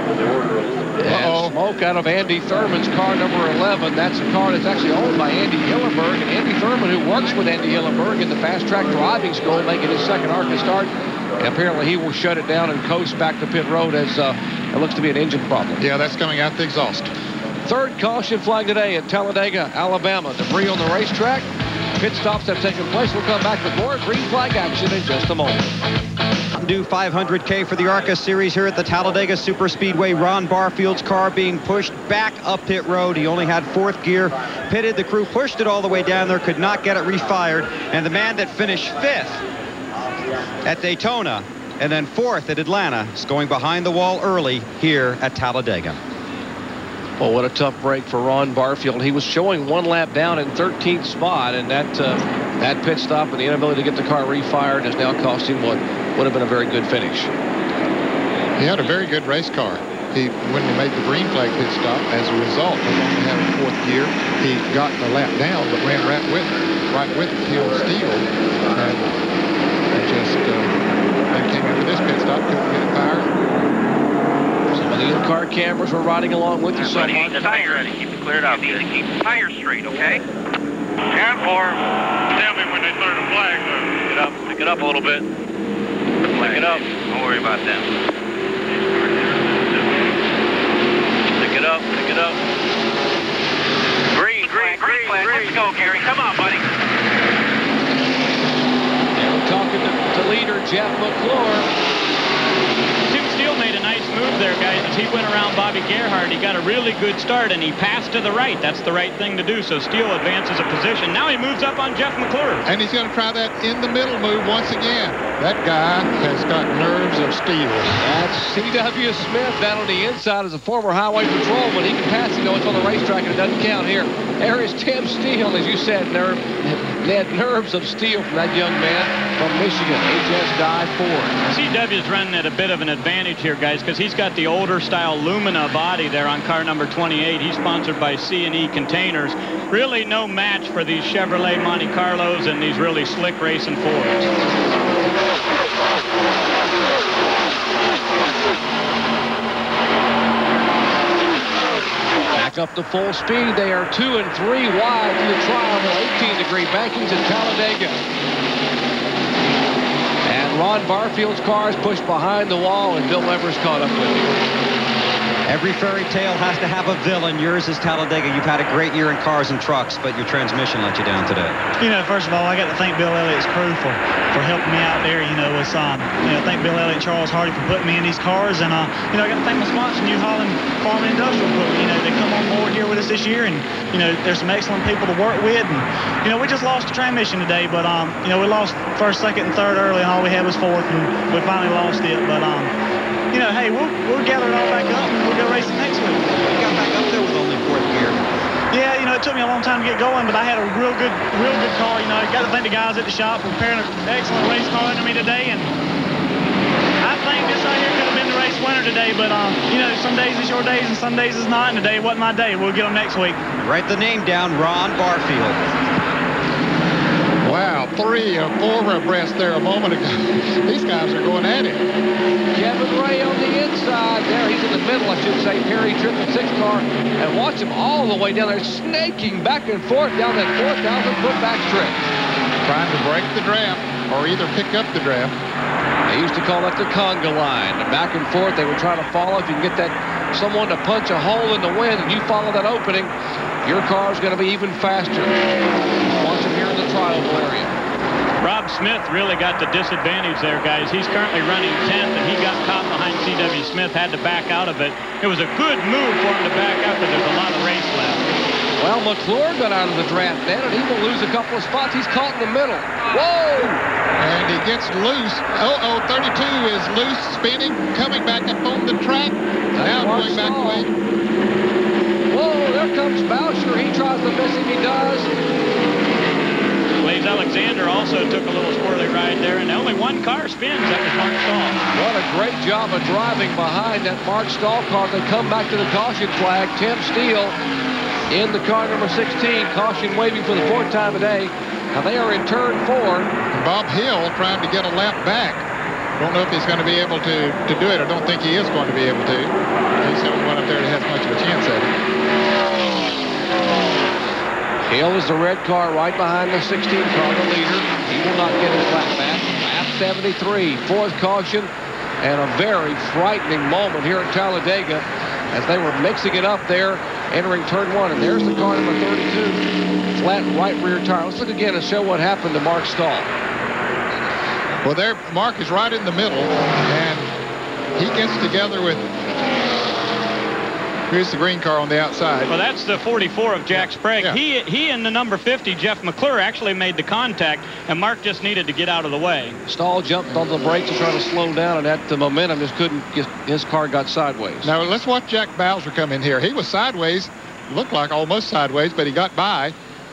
And smoke out of Andy Thurman's car number 11. That's a car that's actually owned by Andy Hillenberg. And Andy Thurman, who works with Andy Hillenberg in the fast track driving school, making his 2nd ARCA start. And apparently he will shut it down and coast back to pit road as it looks to be an engine problem. Yeah, that's coming out the exhaust. 3rd caution flag today at Talladega, Alabama. Debris on the racetrack. Pit stops have taken place. We'll come back with more green flag action in just a moment. Do 500K for the ARCA Series here at the Talladega Superspeedway. Ron Barfield's car being pushed back up pit road. He only had 4th gear. Pitted. The crew pushed it all the way down there. Could not get it refired. And the man that finished 5th at Daytona and then 4th at Atlanta is going behind the wall early here at Talladega. Well, what a tough break for Ron Barfield. He was showing 1 lap down in 13th spot, and that pit stop and the inability to get the car refired has now cost him what would have been a very good finish. He had a very good race car. When he made the green flag pit stop, as a result of only having 4th gear, he got the lap down, but ran right with Hill Steele, and just then came into this pit stop, couldn't get it fired. Some of the in-car cameras were riding along with you. So keep the tire ready. Keep it cleared up. You need to keep the tires straight, okay? 10-4. Tell me when they throw the flag. Pick it up a little bit. Pick it up. Don't worry about that. Pick it up. Pick it up. Green flag. Let's go, Gary. Come on, buddy. We're talking to leader Jeff McClure. Tim Steele made a nice move there, guys, as he went around Bobby Gerhardt. He got a really good start, and he passed to the right. That's the right thing to do, so Steele advances a position. Now he moves up on Jeff McClure. And he's going to try that in the middle move once again. That guy has got nerves of steel. That's C.W. Smith down on the inside as a former highway patrolman. He can pass it, though it's on the racetrack, and it doesn't count here. There is Tim Steele, as you said, they had nerves of steel from that young man from Michigan, HS Dye Ford. CW's running at a bit of an advantage here, guys, because he's got the older style Lumina body there on car number 28. He's sponsored by C&E Containers. Really no match for these Chevrolet Monte Carlos and these really slick racing Fords. Back up to full speed. They are 2 and 3 wide to the trial. 18-degree bankings at Talladega. And Ron Barfield's car is pushed behind the wall, and Bill Weber's caught up with him. Every fairy tale has to have a villain. Yours is Talladega. You've had a great year in cars and trucks, but your transmission let you down today. You know, first of all, I got to thank Bill Elliott's crew for helping me out there. You know, thank Bill Elliott and Charles Hardy for putting me in these cars. And, I got to thank my sponsor, New Holland Farm and Industrial Equipment. You know, they come on board here with us this year, and, there's some excellent people to work with. And, we just lost the transmission today, but, we lost 1st, 2nd, and 3rd early, and all we had was 4th, and we finally lost it. But, hey, we'll gather it all back up, and we'll go racing next week. You got back up there with only 4th gear. Yeah, get going, but I had a real good car. You know, I got to thank the guys at the shop for preparing an excellent race car under me today, and I think this right here could have been the race winner today, but, you know, some days is your days and some days is not, and today wasn't my day. We'll get them next week. Write the name down, Ron Barfield. Wow, 3 or 4 abreast there a moment ago. These guys are going at it. Kevin Ray on the inside there. He's in the middle, I should say. Perry Triple 6 car. And watch him all the way down there, snaking back and forth down that 4,000-foot back stretch. Trying to break the draft or either pick up the draft. They used to call that the conga line. Back and forth, they would try to follow. If you can get that someone to punch a hole in the wind and you follow that opening, your car's going to be even faster. Watch him here in the trioval area. Rob Smith really got the disadvantage there, guys. He's currently running 10th, and he got caught behind C.W. Smith, had to back out of it. It was a good move for him to back out, but there's a lot of race left. Well, McClure got out of the draft then, and he will lose a couple of spots. He's caught in the middle. Whoa! And he gets loose. 32 is loose, spinning, coming back up on the track. Now going back away. Whoa, there comes Boucher. He tries to miss him. He does. Blaze Alexander also took a little squirrely ride there, and only one car spins. That was Mark Stahl. What a great job of driving behind that Mark Stahl car. They come back to the caution flag. Tim Steele in the car number 16. Caution waving for the 4th time today. Now they are in turn 4. Bob Hill trying to get a lap back. Don't know if he's going to be able to do it. I don't think he is going to be able to. He's the only one up there that has much of a chance at it. Hill is the red car right behind the 16 car, the leader. He will not get his lap back. Lap 73, 4th caution, and a very frightening moment here at Talladega as they were mixing it up there, entering turn 1. And there's the car number 32, flat right rear tire. Let's look again and show what happened to Mark Stahl. Well, there, Mark is right in the middle, and he gets together with, here's the green car on the outside. Well, that's the 44 of Jack Sprague. Yeah. He and the number 50, Jeff McClure, actually made the contact, and Mark just needed to get out of the way. Stahl jumped on the brakes to try to slow down, and at the momentum just couldn't get, his car got sideways. Now, let's watch Jack Bowser come in here. He was sideways, looked like almost sideways, but he got by.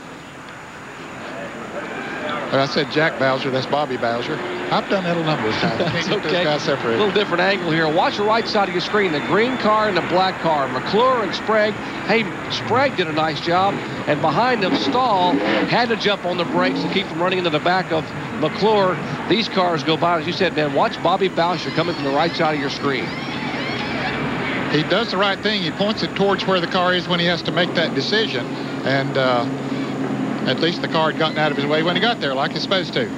I said Jack Bowser, that's Bobby Bowser. I've done that a number of times. That's okay. Those guys separated. A little different angle here. Watch the right side of your screen. The green car and the black car. McClure and Sprague. Hey, Sprague did a nice job. And behind them, Stahl had to jump on the brakes to keep from running into the back of McClure. These cars go by. As you said, man, watch Bobby Bowser coming from the right side of your screen. He does the right thing. He points it towards where the car is when he has to make that decision. And at least the car had gotten out of his way when he got there, like it's supposed to.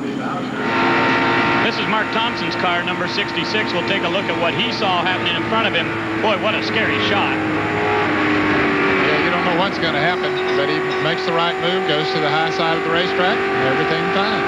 This is Mark Thompson's car, number 66. We'll take a look at what he saw happening in front of him. Boy, what a scary shot. Yeah, you don't know what's going to happen, but he makes the right move, goes to the high side of the racetrack, and everything fine.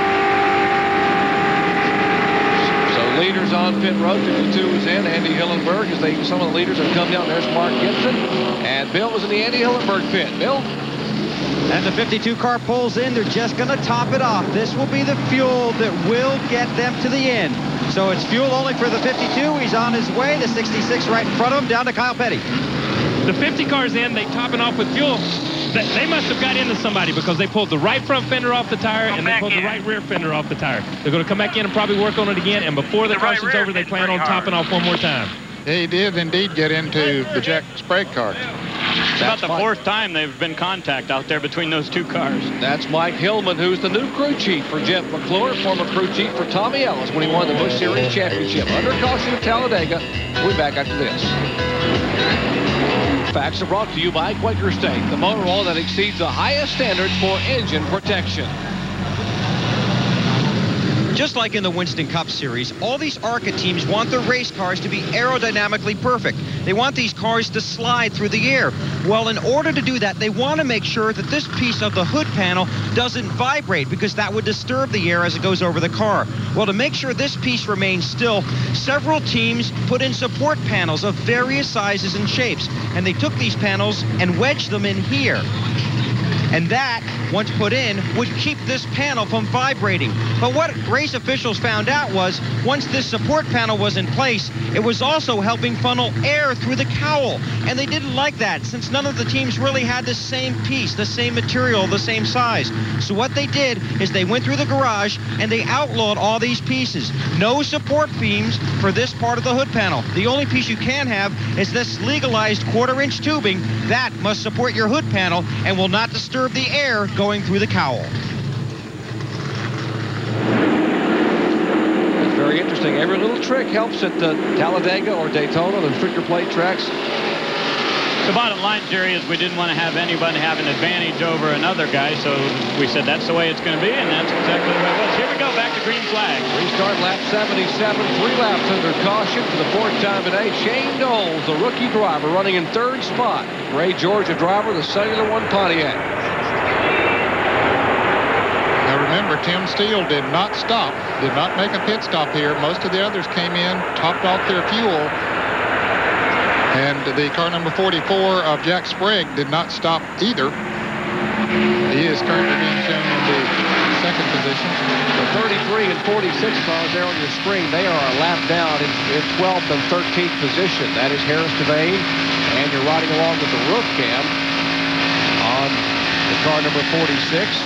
So leaders on pit road. 52 is in. Andy Hillenberg, as some of the leaders have come down. There's Mark Gibson, and Bill was in the Andy Hillenberg pit. Bill? And the 52 car pulls in. They're just going to top it off. This will be the fuel that will get them to the end. So it's fuel only for the 52. He's on his way. The 66 right in front of him, down to Kyle Petty. The 50 cars in, they topping off with fuel. They must have got into somebody because they pulled the right front fender off the tire and they pulled the right rear fender off the tire. They're going to come back in and probably work on it again. And before the caution's over, they plan on topping off one more time. He did indeed get into the Jack Sprague car. It's about the 4th time they've been contact out there between those two cars. That's Mike Hillman, who's the new crew chief for Jeff McClure, former crew chief for Tommy Ellis when he won the Busch Series championship. Under caution at Talladega. We'll be back after this. Facts are brought to you by Quaker State, the motor oil that exceeds the highest standards for engine protection. Just like in the Winston Cup Series, all these ARCA teams want their race cars to be aerodynamically perfect. They want these cars to slide through the air. Well, in order to do that, they want to make sure that this piece of the hood panel doesn't vibrate because that would disturb the air as it goes over the car. Well, to make sure this piece remains still, several teams put in support panels of various sizes and shapes. And they took these panels and wedged them in here. And that, once put in, would keep this panel from vibrating. But what race officials found out was, once this support panel was in place, it was also helping funnel air through the cowl. And they didn't like that, since none of the teams really had the same piece, the same material, the same size. So what they did is they went through the garage and they outlawed all these pieces. No support beams for this part of the hood panel. The only piece you can have is this legalized 1/4-inch tubing. That must support your hood panel and will not disturb the air going through the cowl. It's very interesting. Every little trick helps at the Talladega or Daytona, the flicker plate tracks. The bottom line, Jerry, is we didn't want to have anybody have an advantage over another guy, so we said that's the way it's going to be, and that's exactly the way it was. Here we go, back to green flag. Restart lap 77, 3 laps under caution for the 4th time today. Shane Knowles, the rookie driver, running in 3rd spot. Ray George, a driver, the Cellular One Pontiac. Now remember, Tim Steele did not stop, did not make a pit stop here. Most of the others came in, topped off their fuel. And the car number 44 of Jack Sprague did not stop either. He is currently being shown in the 2nd position. The 33 and 46 cars there on your screen, they are a lap down in 12th and 13th position. That is Harris Devane, and you're riding along with the roof cam on the car number 46.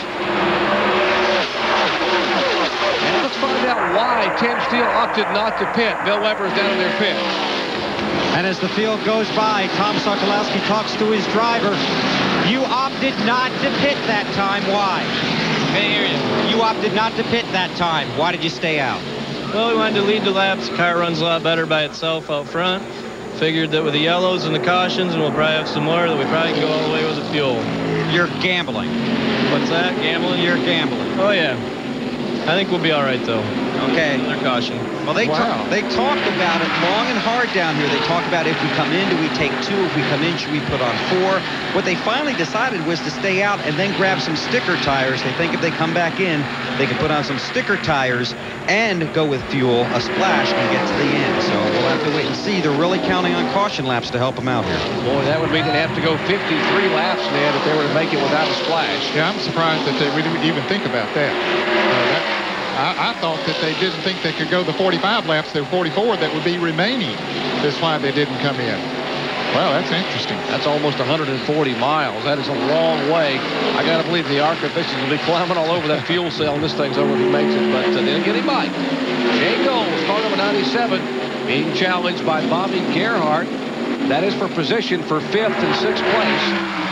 And let's find out why Tim Steele opted not to pit. Bill Weber is down in their pit. And as the field goes by, Tom Sokolowski talks to his driver. You opted not to pit that time. Why? Can't hear you. You opted not to pit that time. Why did you stay out? Well, we wanted to lead the laps. The car runs a lot better by itself out front. Figured that with the yellows and the cautions, and we'll probably have some more, that we probably can go all the way with the fuel. You're gambling. What's that? Gambling? You're gambling. Oh, yeah. I think we'll be all right, though. Okay. Under caution. Well, they talked about it long and hard down here. They talk about if we come in, do we take 2? If we come in, should we put on 4? What they finally decided was to stay out and then grab some sticker tires. They think if they come back in, they can put on some sticker tires and go with fuel, a splash, and get to the end. So we'll have to wait and see. They're really counting on caution laps to help them out here. Boy, that would mean they'd have to go 53 laps, Ned, if they were to make it without a splash. Yeah, I'm surprised that they didn't even think about that. I thought that they didn't think they could go the 45 laps. There were 44 that would be remaining. That's why they didn't come in. Well, that's interesting. That's almost 140 miles. That is a long way. I got to believe the ARCA officials will be climbing all over that fuel cell and this thing's over if he makes it, but they didn't get him by. Shane Knowles, car number 97, being challenged by Bobby Gerhardt. That is for position for 5th and 6th place.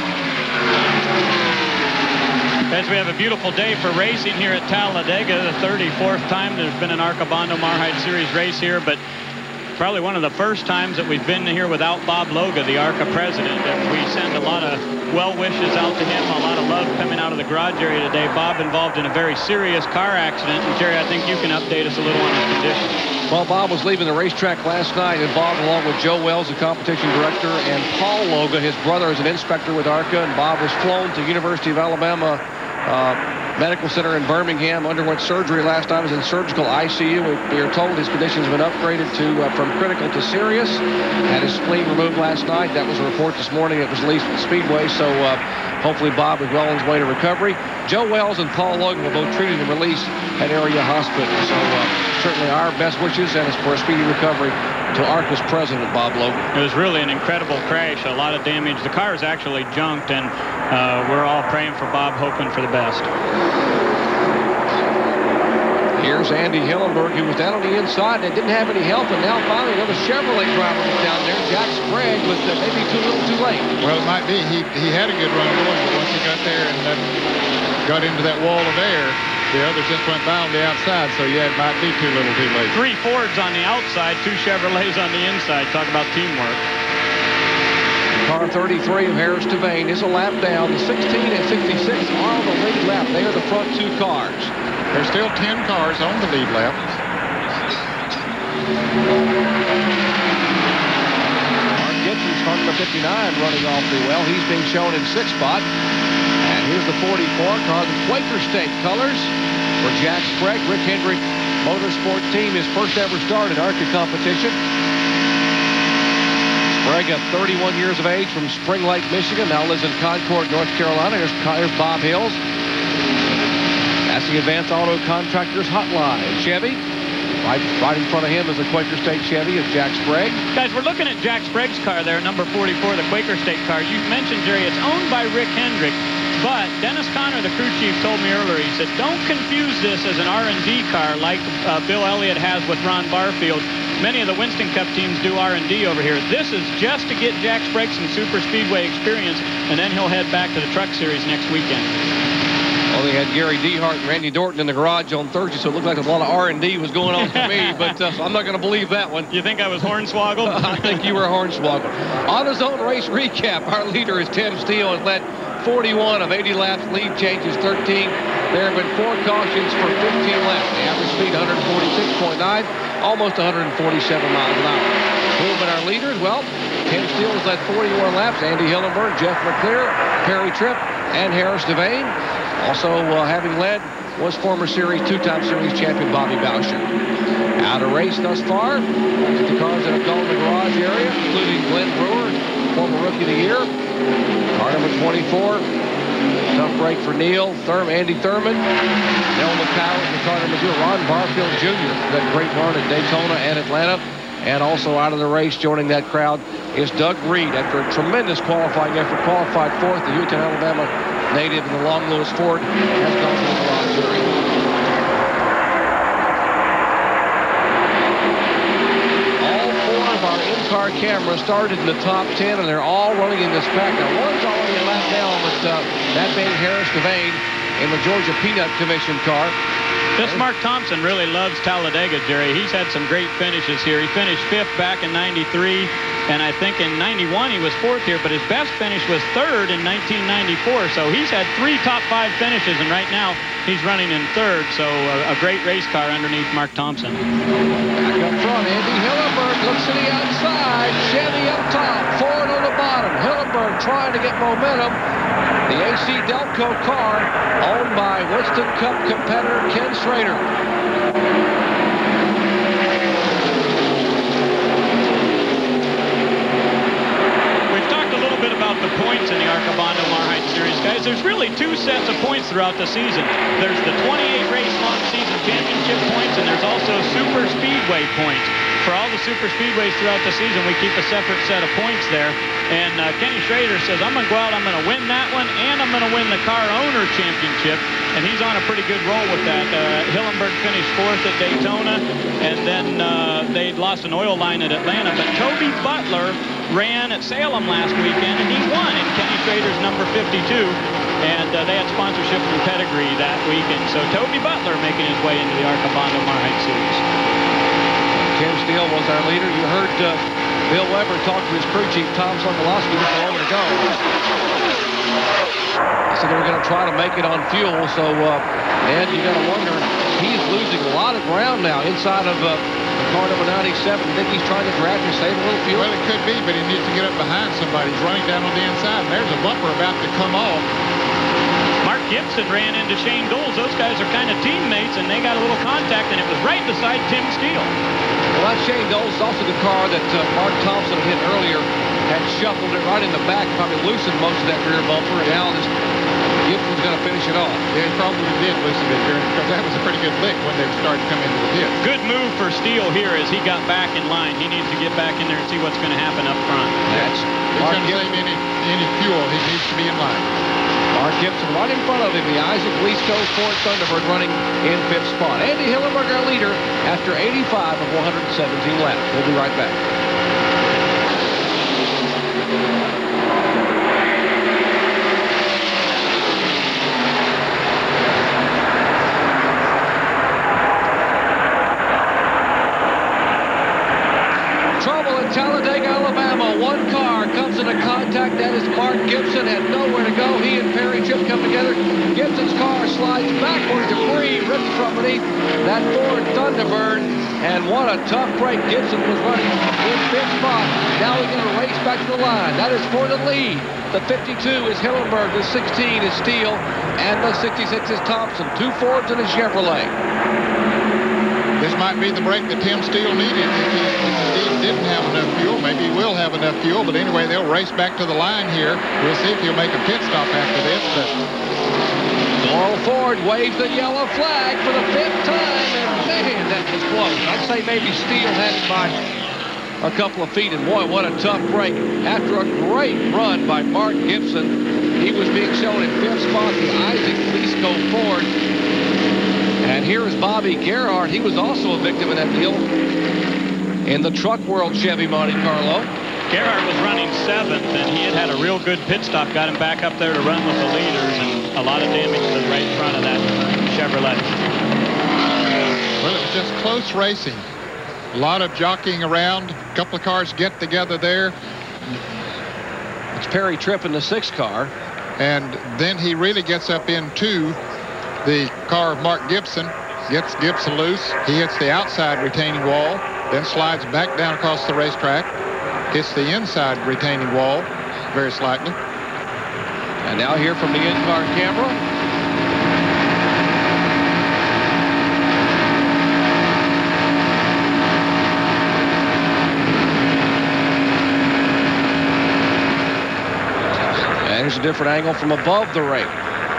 As we have a beautiful day for racing here at Talladega, the 34th time there's been an ARCA Bondo Marhide Series race here, but probably one of the first times that we've been here without Bob Loga, the ARCA president. And we send a lot of well wishes out to him, a lot of love coming out of the garage area today. Bob involved in a very serious car accident, and Jerry, I think you can update us a little on his condition. Well, Bob was leaving the racetrack last night, involved along with Joe Wells, the competition director, and Paul Loga, his brother, is an inspector with ARCA, and Bob was flown to University of Alabama Medical Center in Birmingham, underwent surgery last night, was in surgical ICU. We are told his condition has been upgraded to from critical to serious. Had his spleen removed last night. That was a report this morning. It was released at the Speedway, so hopefully Bob is well on his way to recovery. Joe Wells and Paul Logan were both treated and released at area hospital. So certainly our best wishes, and it's for a speedy recovery to ARCA's president, Bob Logan. It was really an incredible crash, a lot of damage. The car is actually junked, and we're all praying for Bob, hoping for the best. Here's Andy Hillenberg, who was down on the inside and didn't have any help, and now finally another Chevrolet driver was down there. Jack Sprague was maybe too little too late. Well, it might be. He had a good run going, but once he got there and got into that wall of air, the others just went by on the outside, so yeah, it might be too little too late. 3 Fords on the outside, 2 Chevrolets on the inside. Talk about teamwork. Car 33 of Harris Devane is a lap down. The 16 and 66 are on the lead lap. They are the front 2 cars. There's still 10 cars on the lead lap. Mark Gibson's car number 59 running awfully well. He's being shown in 6th spot. And here's the 44 car, the Quaker State colors for Jack Sprague. Rick Hendrick Motorsport Team, his first ever start at ARCA competition. Sprague, at 31 years of age, from Spring Lake, Michigan, now lives in Concord, North Carolina. Here's Bob Hills. That's the Advanced Auto Contractors Hotline. Chevy, right in front of him is the Quaker State Chevy of Jack Sprague. Guys, we're looking at Jack Sprague's car there, number 44, the Quaker State car. You mentioned, Jerry, it's owned by Rick Hendrick. But Dennis Conner, the crew chief, told me earlier, he said, don't confuse this as an R&D car like Bill Elliott has with Ron Barfield. Many of the Winston Cup teams do R&D over here. This is just to get Jack Sprague some super speedway experience, and then he'll head back to the Truck Series next weekend. Well, they had Gary Dehart and Randy Dorton in the garage on Thursday, so it looked like a lot of R&D was going on for me, but I'm not going to believe that one. You think I was hornswoggled? I think you were hornswoggled. On his own race recap, our leader is Tim Steele, has led 41 of 80 laps. Lead changes 13. There have been 4 cautions for 15 laps. The average speed 146.9, almost 147 miles an hour. Who have been our leaders? Well, Tim Steele has led 41 laps. Andy Hillenburg, Jeff McClear, Perry Tripp, and Harris Devane. Also having led was former two-time series champion Bobby Boucher. Out of race thus far. The cars that have gone in the garage area, including Glenn Brewer, former Rookie of the Year. Car number 24. Tough break for Neil. Andy Thurman. Nell McCowan in car number 2. Ron Barfield Jr. That great run at Daytona and Atlanta. And also out of the race, joining that crowd, is Doug Reed. After a tremendous qualifying effort, qualified 4th. The Houston, Alabama native in the Long Lewis Ford has gone to the garage area. Our in-car cameras started in the top 10, and they're all running in this pack. Now, one's already a lap down, but that being Harris Devane in the Georgia Peanut Commission car. This Mark Thompson really loves Talladega, Jerry. He's had some great finishes here. He finished 5th back in '93, and I think in '91 he was 4th here, but his best finish was 3rd in 1994. So he's had 3 top 5 finishes, and right now he's running in 3rd. So a great race car underneath Mark Thompson. Back up front, Andy Hillenburg looks to the outside. Chevy up top, Ford on the bottom. Hillenburg trying to get momentum. The AC Delco car owned by Winston Cup competitor Ken Schrader. We've talked a little bit about the points in the ARCA Mountain Dew Series, guys. There's really 2 sets of points throughout the season. There's the 28 race long season championship points, and there's also super speedway points. For all the super speedways throughout the season, we keep a separate set of points there. And Kenny Schrader says, I'm going to go out, I'm going to win that one, and I'm going to win the car owner championship. And he's on a pretty good roll with that. Hillenburg finished 4th at Daytona, and then they lost an oil line at Atlanta. But Toby Butler ran at Salem last weekend, and he won in Kenny Schrader's number 52. And they had sponsorship from Pedigree that weekend. So Toby Butler making his way into the ARCA Mountain Dew Series. Tim Steele was our leader. You heard Bill Weber talk to his crew chief, Tom Sokolowski, just a moment ago. So they were going to try to make it on fuel. So, and you got to wonder, he's losing a lot of ground now inside of car number 97. Think he's trying to grab and save a little fuel? Well, it could be, but he needs to get up behind somebody. He's running down on the inside, and there's a bumper about to come off. Mark Gibson ran into Shane Doles. Those guys are kind of teammates, and they got a little contact, and it was right beside Tim Steele. Well, that Shane Doles is also the car that Mark Thompson hit earlier, had shuffled it right in the back, probably loosened most of that rear bumper, and now Gibson's going to finish it off. Yeah, he probably did loosen it there, because that was a pretty good lick when they started to come into the pit. Good move for Steele here as he got back in line. He needs to get back in there and see what's going to happen up front. That's He's trying to save any fuel. He needs to be in line. Mark Gibson right in front of him. The Isaac Leisco Ford Thunderbird running in 5th spot. Andy Hillenburg, our leader, after 85 of 117 laps. We'll be right back. Trouble in Talladega, Alabama. One car comes into contact. That is Mark Gibson. Had nowhere to go. He and Perry Tripp come together. Gibson's car slides backwards. Debris rips from beneath that Ford Thunderbird. And what a tough break. Gibson was running in 5th spot. Now he's going to race back to the line. That is for the lead. The 52 is Hillenburg. The 16 is Steele. And the 66 is Thompson. 2 Fords and a Chevrolet. This might be the break that Tim Steele needed if he didn't have enough fuel. Maybe he will have enough fuel, but anyway, they'll race back to the line here. We'll see if he'll make a pit stop after this. But Doral Ford waves the yellow flag for the 5th time, and man, that was close. I'd say maybe Steele had it by a couple of feet, and boy, what a tough break. After a great run by Mark Gibson, he was being shown in 5th spot, the Isaac Lisco Ford. And here is Bobby Gerhardt. He was also a victim in that deal in the Truck World Chevy Monte Carlo. Gerhardt was running 7th, and he had a real good pit stop, got him back up there to run with the leaders, and a lot of damage to the right front of that Chevrolet. Well, it was just close racing. A lot of jockeying around. A couple of cars get together there. It's Perry Tripp in the 6th car. And then he really gets up into the car of Mark Gibson, gets Gibson loose. He hits the outside retaining wall, then slides back down across the racetrack, hits the inside retaining wall very slightly. And now here from the in-car camera. And here's a different angle from above the ring.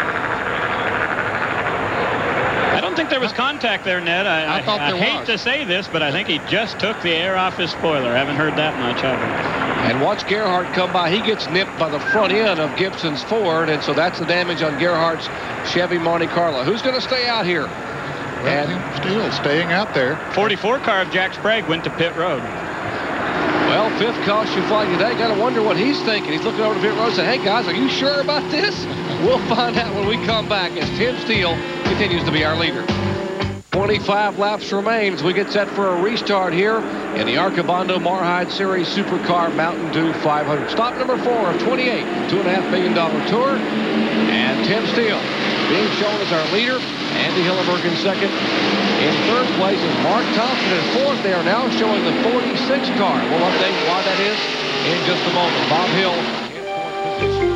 I don't think there was contact there, Ned. I hate to say this, but I think he just took the air off his spoiler. I haven't heard that much of him. And watch Gerhardt come by. He gets nipped by the front end of Gibson's Ford, and so that's the damage on Gerhardt's Chevy Monte Carlo. Who's going to stay out here? Well, and still staying out there. 44 car of Jack Sprague went to pit road. Well, 5th caution flag today. Got to wonder what he's thinking. He's looking over to pit road and saying, hey, guys, are you sure about this? We'll find out when we come back as Tim Steele continues to be our leader. 25 laps remain as we get set for a restart here in the ARCA Marhide Series Supercar Mountain Dew 500. Stop number 4 of 28, $2.5 million tour. And Tim Steele being shown as our leader. Andy Hillenburg in 2nd. In 3rd place is Mark Thompson in 4th. They are now showing the 46 car. We'll update why that is in just a moment. Bob Hill in 4th position.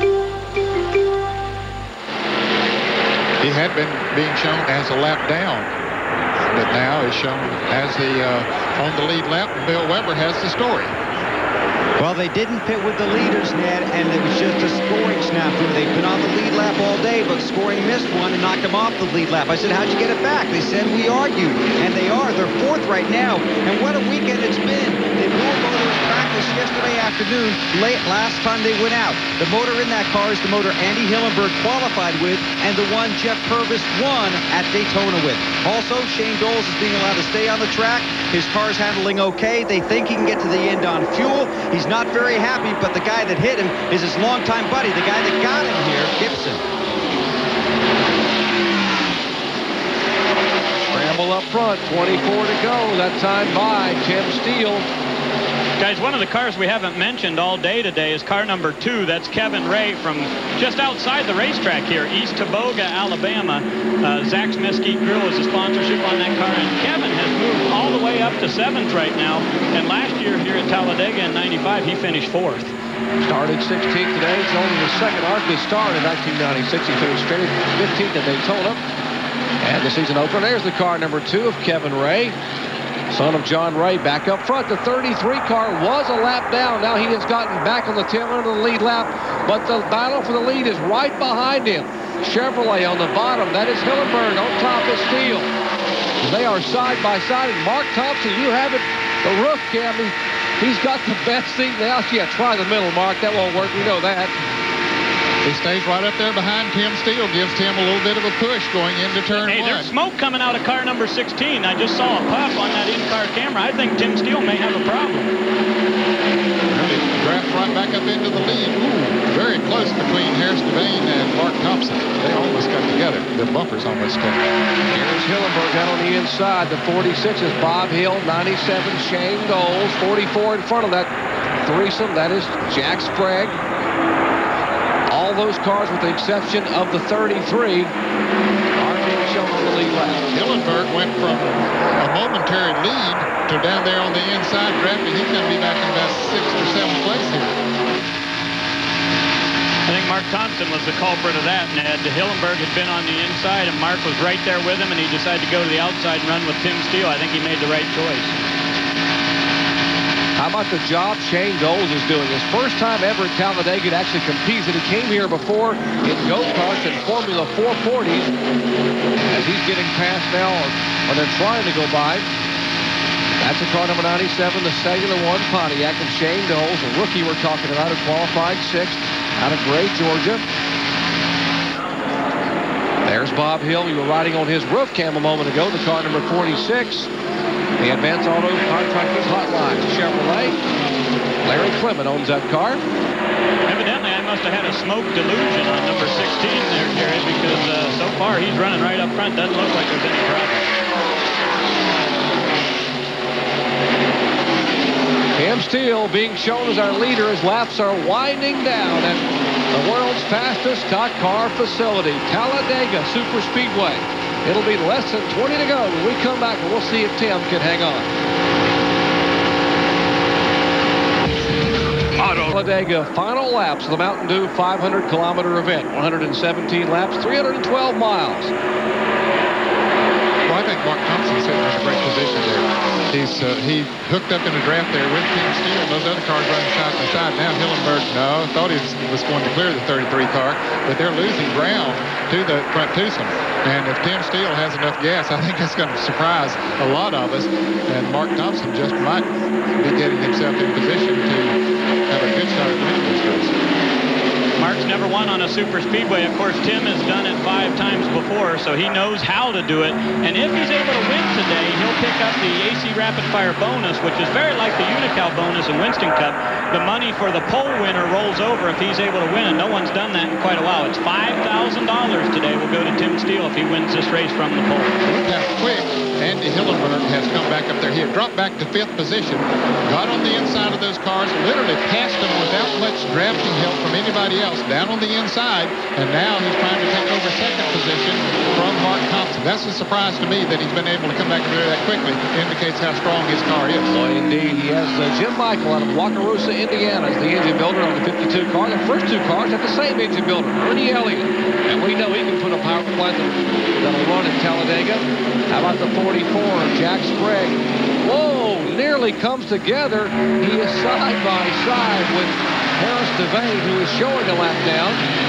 He had been being shown as a lap down, but now is shown as the on the lead lap. Bill Weber has the story. Well, they didn't pit with the leaders, Ned, and it was just a scoring snafu. They've been on the lead lap all day, but scoring missed one and knocked them off the lead lap. I said, how'd you get it back? They said, we argued, and they are. They're 4th right now, and what a weekend it's been. They blew a motor in practice yesterday afternoon, last time they went out. The motor in that car is the motor Andy Hillenburg qualified with, and the one Jeff Purvis won at Daytona with. Also, Shane Doles is being allowed to stay on the track. His car's handling okay. They think he can get to the end on fuel. He's not very happy, but the guy that hit him is his longtime buddy, the guy that got him here, Gibson. Scramble up front, 24 to go. That time by Tim Steele. Guys, one of the cars we haven't mentioned all day today is car number 2. That's Kevin Ray from just outside the racetrack here, East Teboga, Alabama. Zach's Mesquite Grill is a sponsorship on that car, and Kevin has moved all the way up to 7th right now. And last year here at Talladega in '95, he finished 4th. Started 16th today. It's only his 2nd ARCA start in 1996. He finished 15th at Daytona. And the season opener, there's the car number 2 of Kevin Ray. Son of John Ray back up front. The 33 car was a lap down. Now he has gotten back on the tail end of the lead lap, but the battle for the lead is right behind him. Chevrolet on the bottom. That is Hillenburg. On top is Steele. They are side by side. And Mark Thompson, you have it. The roof cam, he's got the best seat now. Yeah, try the middle, Mark. That won't work. We know that. He stays right up there behind Tim Steele, gives Tim a little bit of a push going into turn 1. Hey, there's smoke coming out of car number 16. I just saw a puff on that in-car camera. I think Tim Steele may have a problem. He drafts right back up into the lead. Ooh, very close between Harris Devane and Mark Thompson. They almost got together. The bumpers almost got together. Here's Hillenburg out on the inside. The 46 is Bob Hill. 97, Shane Doles. 44 in front of that threesome. That is Jack Sprague. All those cars, with the exception of the 33, are being shown on the lead lap. Hillenburg went from a momentary lead to down there on the inside drafting. He's going to be back in about 6th or 7th place here. I think Mark Thompson was the culprit of that, Ned. Hillenburg had been on the inside, and Mark was right there with him, and he decided to go to the outside and run with Tim Steele. I think he made the right choice. How about the job Shane Doles is doing? His first time ever at Talladega to actually compete. And he came here before in go-karts and Formula 440s. As he's getting past now, or they're trying to go by. That's a car number 97, the Cellular One Pontiac of Shane Doles, a rookie we're talking about, who qualified 6th out of Gray, Georgia. There's Bob Hill. We were riding on his roof cam a moment ago, the car number 46. The Advance Auto Contractors Hotline Chevrolet. Larry Clement owns that car. Evidently, I must have had a smoke delusion on number 16 there, Gary, because so far he's running right up front. Doesn't look like there's any problem. Tim Steele being shown as our leader as laps are winding down at the world's fastest stock car facility, Talladega Superspeedway. It'll be less than 20 to go when we come back, and we'll see if Tim can hang on. Talladega final laps of the Mountain Dew 500-kilometer event. 117 laps, 312 miles. Well, I think Mark Thompson's sitting in a great position there. He hooked up in a draft there with Tim Steele. Those other cars running side by side. Now Hillenberg, thought he was going to clear the 33 car, but they're losing ground to the front twosome. And if Tim Steele has enough gas, I think that's going to surprise a lot of us. And Mark Thompson just might be getting himself in position to have a good shot at winning this race. Mark's never won on a super speedway. Of course, Tim has done it 5 times before, so he knows how to do it. And if he's able to win today, he'll pick up the AC Rapid Fire bonus, which is very like the Unical bonus in Winston Cup. The money for the pole winner rolls over if he's able to win, and no one's done that in quite a while. It's $5,000 today will go to Tim Steele if he wins this race from the pole. Look how quick Andy Hillenberg has come back up there. He had dropped back to 5th position, got on the inside of those cars, literally passed them without much drafting help from anybody else, down on the inside, and now he's trying to take over 2nd position from Mark Thompson. That's a surprise to me that he's been able to come back there that quickly. Indicates how strong his car is. Well, indeed. He has Jim Michael out of Wakarusa, Indiana, as the engine builder on the 52 car. The first 2 cars have the same engine builder, Ernie Elliott. And we know he can put a power plant that'll run in Talladega. How about the 44 of Jack Sprague? Whoa, nearly comes together. He is side by side with Harris Devane, who is showing a lap down.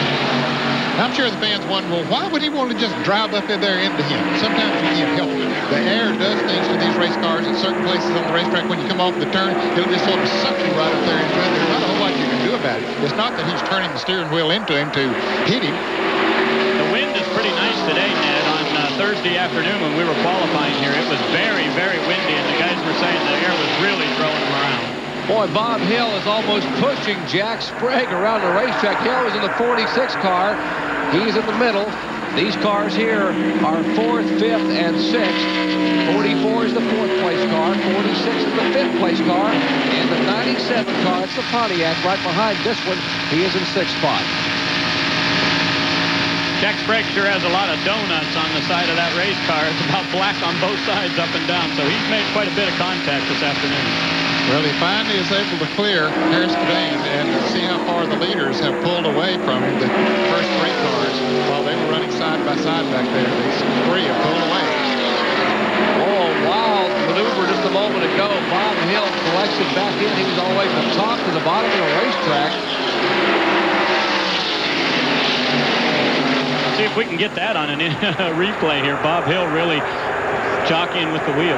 I'm sure the fans wonder, well, why would he want to just drive up in there into him? Sometimes you can't help it. The air does things to these race cars at certain places on the racetrack. When you come off the turn, it'll just sort of suck you right up there into it. There's not a whole lot you can do about it. It's not that he's turning the steering wheel into him to hit him. The wind is pretty nice today, Ned. On Thursday afternoon when we were qualifying here, it was very, very windy, and the guys were saying the air was really throwing them around. Boy, Bob Hill is almost pushing Jack Sprague around the racetrack. Hill is in the 46 car. He's in the middle. These cars here are 4th, 5th, and 6th. 44 is the 4th place car. 46 is the 5th place car. And the 97 car, it's the Pontiac right behind this one. He is in 6th spot. Jack Sprague sure has a lot of donuts on the side of that race car. It's about black on both sides up and down. So he's made quite a bit of contact this afternoon. Well, he finally is able to clear Harris Devane and see how far the leaders have pulled away from him. The first 3 cars, while they were running side by side back there, these 3 have pulled away. Oh, wild maneuver just a moment ago. Bob Hill collects it back in. He was all the way from the top to the bottom of the racetrack. See if we can get that on a replay here. Bob Hill really jockeying with the wheel.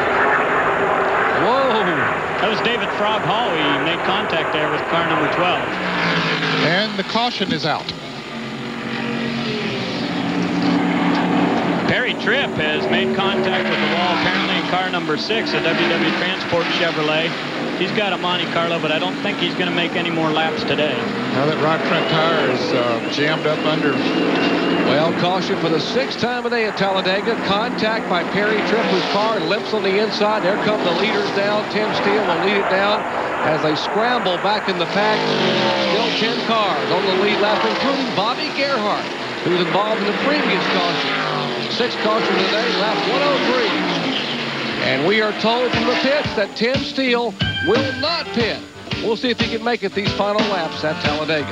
Whoa! That was David Frog Hall. He made contact there with car number 12. And the caution is out. Perry Tripp has made contact with the wall, apparently in car number 6 at WW Transport Chevrolet. He's got a Monte Carlo, but I don't think he's going to make any more laps today. Now that right front tire is jammed up under. Well, caution for the 6th time a day at Talladega. Contact by Perry Tripp, whose car limps on the inside. There come the leaders down. Tim Steele will lead it down as they scramble back in the pack. Still 10 cars on the lead lap, including Bobby Gerhart, who's involved in the previous caution. 6th caution today, lap 103. And we are told from the pits that Tim Steele will not pit. We'll see if he can make it these final laps at Talladega.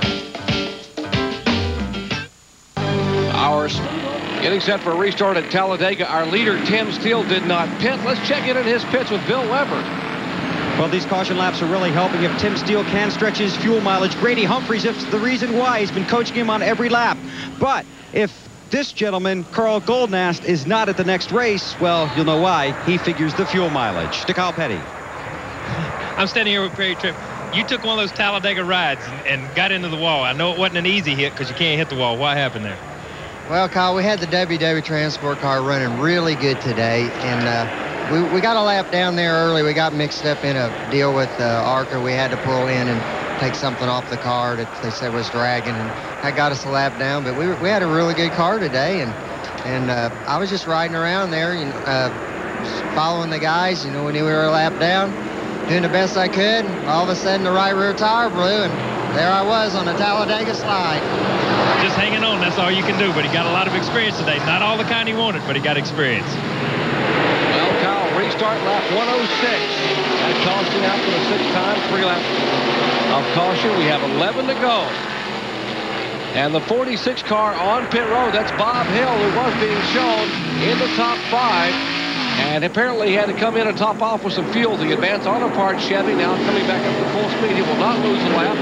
Getting set for a restart at Talladega. Our leader, Tim Steele, did not pit. Let's check in his pits with Bill Weber. Well, these caution laps are really helping if Tim Steele can stretch his fuel mileage. Grady Humphreys is the reason why. He's been coaching him on every lap. But if this gentleman, Carl Goldnast, is not at the next race, well, you'll know why. He figures the fuel mileage. To Kyle Petty. I'm standing here with Perry Tripp. You took one of those Talladega rides and got into the wall. I know it wasn't an easy hit because you can't hit the wall. What happened there? Well, Kyle, we had the WW Transport car running really good today, and we got a lap down there early. We got mixed up in a deal with ARCA. We had to pull in and take something off the car that they said was dragging, and that got us a lap down. But we had a really good car today, and I was just riding around there, just following the guys. We knew we were a lap down, doing the best I could. All of a sudden, the right rear tire blew, and there I was on the Talladega slide. Just hanging on, that's all you can do, but he got a lot of experience today. Not all the kind he wanted, but he got experience. Well, Kyle, restart lap 106. That caution out for the 6th time, 3 laps of caution. We have 11 to go. And the 46 car on pit road, that's Bob Hill, who was being shown in the top 5. And apparently he had to come in and top off with some fuel. The Advanced Auto Parts Chevy now coming back up to full speed. He will not lose a lap.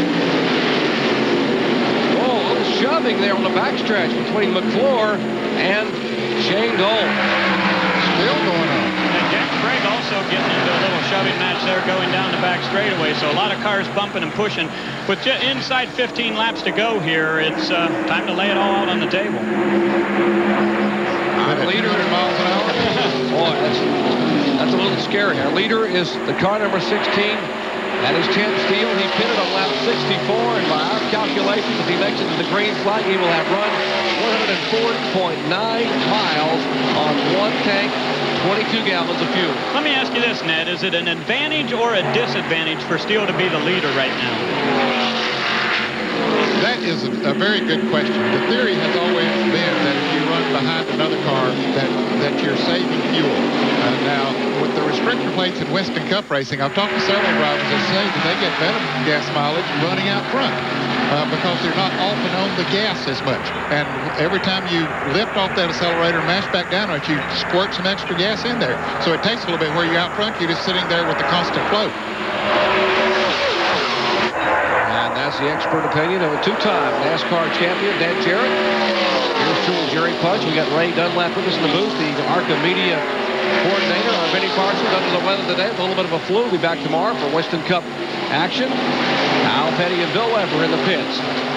Shoving there on the backstretch between McClure and Shane Dole. Still going on. And Jack Sprague also getting into a little shoving match there going down the back straightaway. So a lot of cars bumping and pushing. With inside 15 laps to go here, it's time to lay it all out on the table. Our leader in miles an hour. Boy, that's a little scary. Our leader is the car number 16. That is Tim Steele. He pitted on lap 64, and by our calculations, if he makes it to the green flag, he will have run 140.9 miles on 1 tank, 22 gallons of fuel. Let me ask you this, Ned. Is it an advantage or a disadvantage for Steele to be the leader right now? That is a very good question. The theory has always been that if you run behind another car, that you're saving fuel. Now, with the restriction plates in Winston Cup racing, I've talked to several drivers that say that they get better gas mileage running out front because they're not often on the gas as much. And every time you lift off that accelerator and mash back down on it, you squirt some extra gas in there. So it takes a little bit where you're out front, you're just sitting there with the constant flow. And that's the expert opinion of a 2-time NASCAR champion, Dan Jarrett. Here's truly Jerry Pudge. We got Ray Dunlap with us in the booth, the ARCA media coordinator. Benny Parsons under the weather today, a little bit of a flu. We'll be back tomorrow for Winston Cup action. Kyle Petty and Bill Weber in the pits.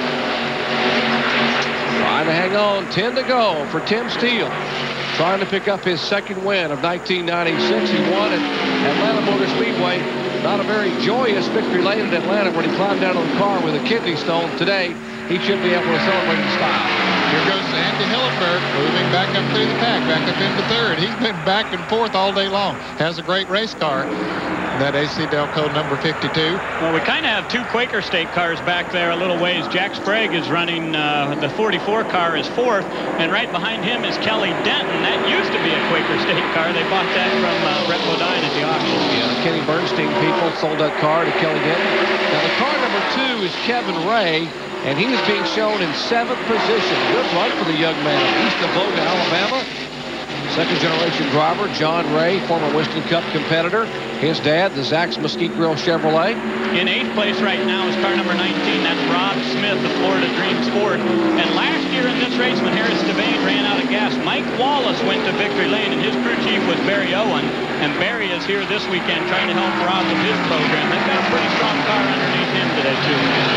Trying to hang on, 10 to go for Tim Steele. Trying to pick up his 2nd win of 1996. He won at Atlanta Motor Speedway. Not a very joyous victory late at Atlanta when he climbed out of the car with a kidney stone. Today, he should be able to celebrate in style. Here goes Andy Hillenberg moving back up through the pack, back up into 3rd. He's been back and forth all day long. Has a great race car. That AC Delco number 52. Well, we kind of have 2 Quaker State cars back there a little ways. Jack Sprague is running the 44 car is 4th, and right behind him is Kelly Denton. That used to be a Quaker State car. They bought that from Brett Bodine at the auction. Yeah, Kenny Bernstein people sold that car to Kelly Denton. Now, the car number 2 is Kevin Ray, and he is being shown in 7th position. Good run for the young man east of Boga, Alabama. 2nd-generation driver, John Ray, former Winston Cup competitor. His dad, the Zach's Mesquite Grill Chevrolet. In 8th place right now is car number 19. That's Rob Smith, the Florida Dream Sport. And last year in this race, when Harris Devane ran out of gas, Mike Wallace went to victory lane, and his crew chief was Barry Owen. And Barry is here this weekend trying to help Rob with his program. They've got a pretty strong car underneath him today, too.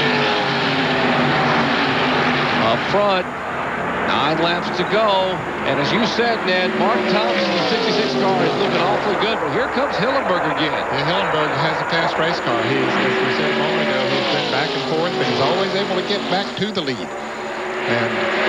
Up front, 9 laps to go. And as you said, Ned, Mark Thompson's 66 car is looking awfully good. But here comes Hillenberg again. Yeah, Hillenberg has a fast race car. As we said a moment ago, he's been back and forth, but he's always able to get back to the lead. And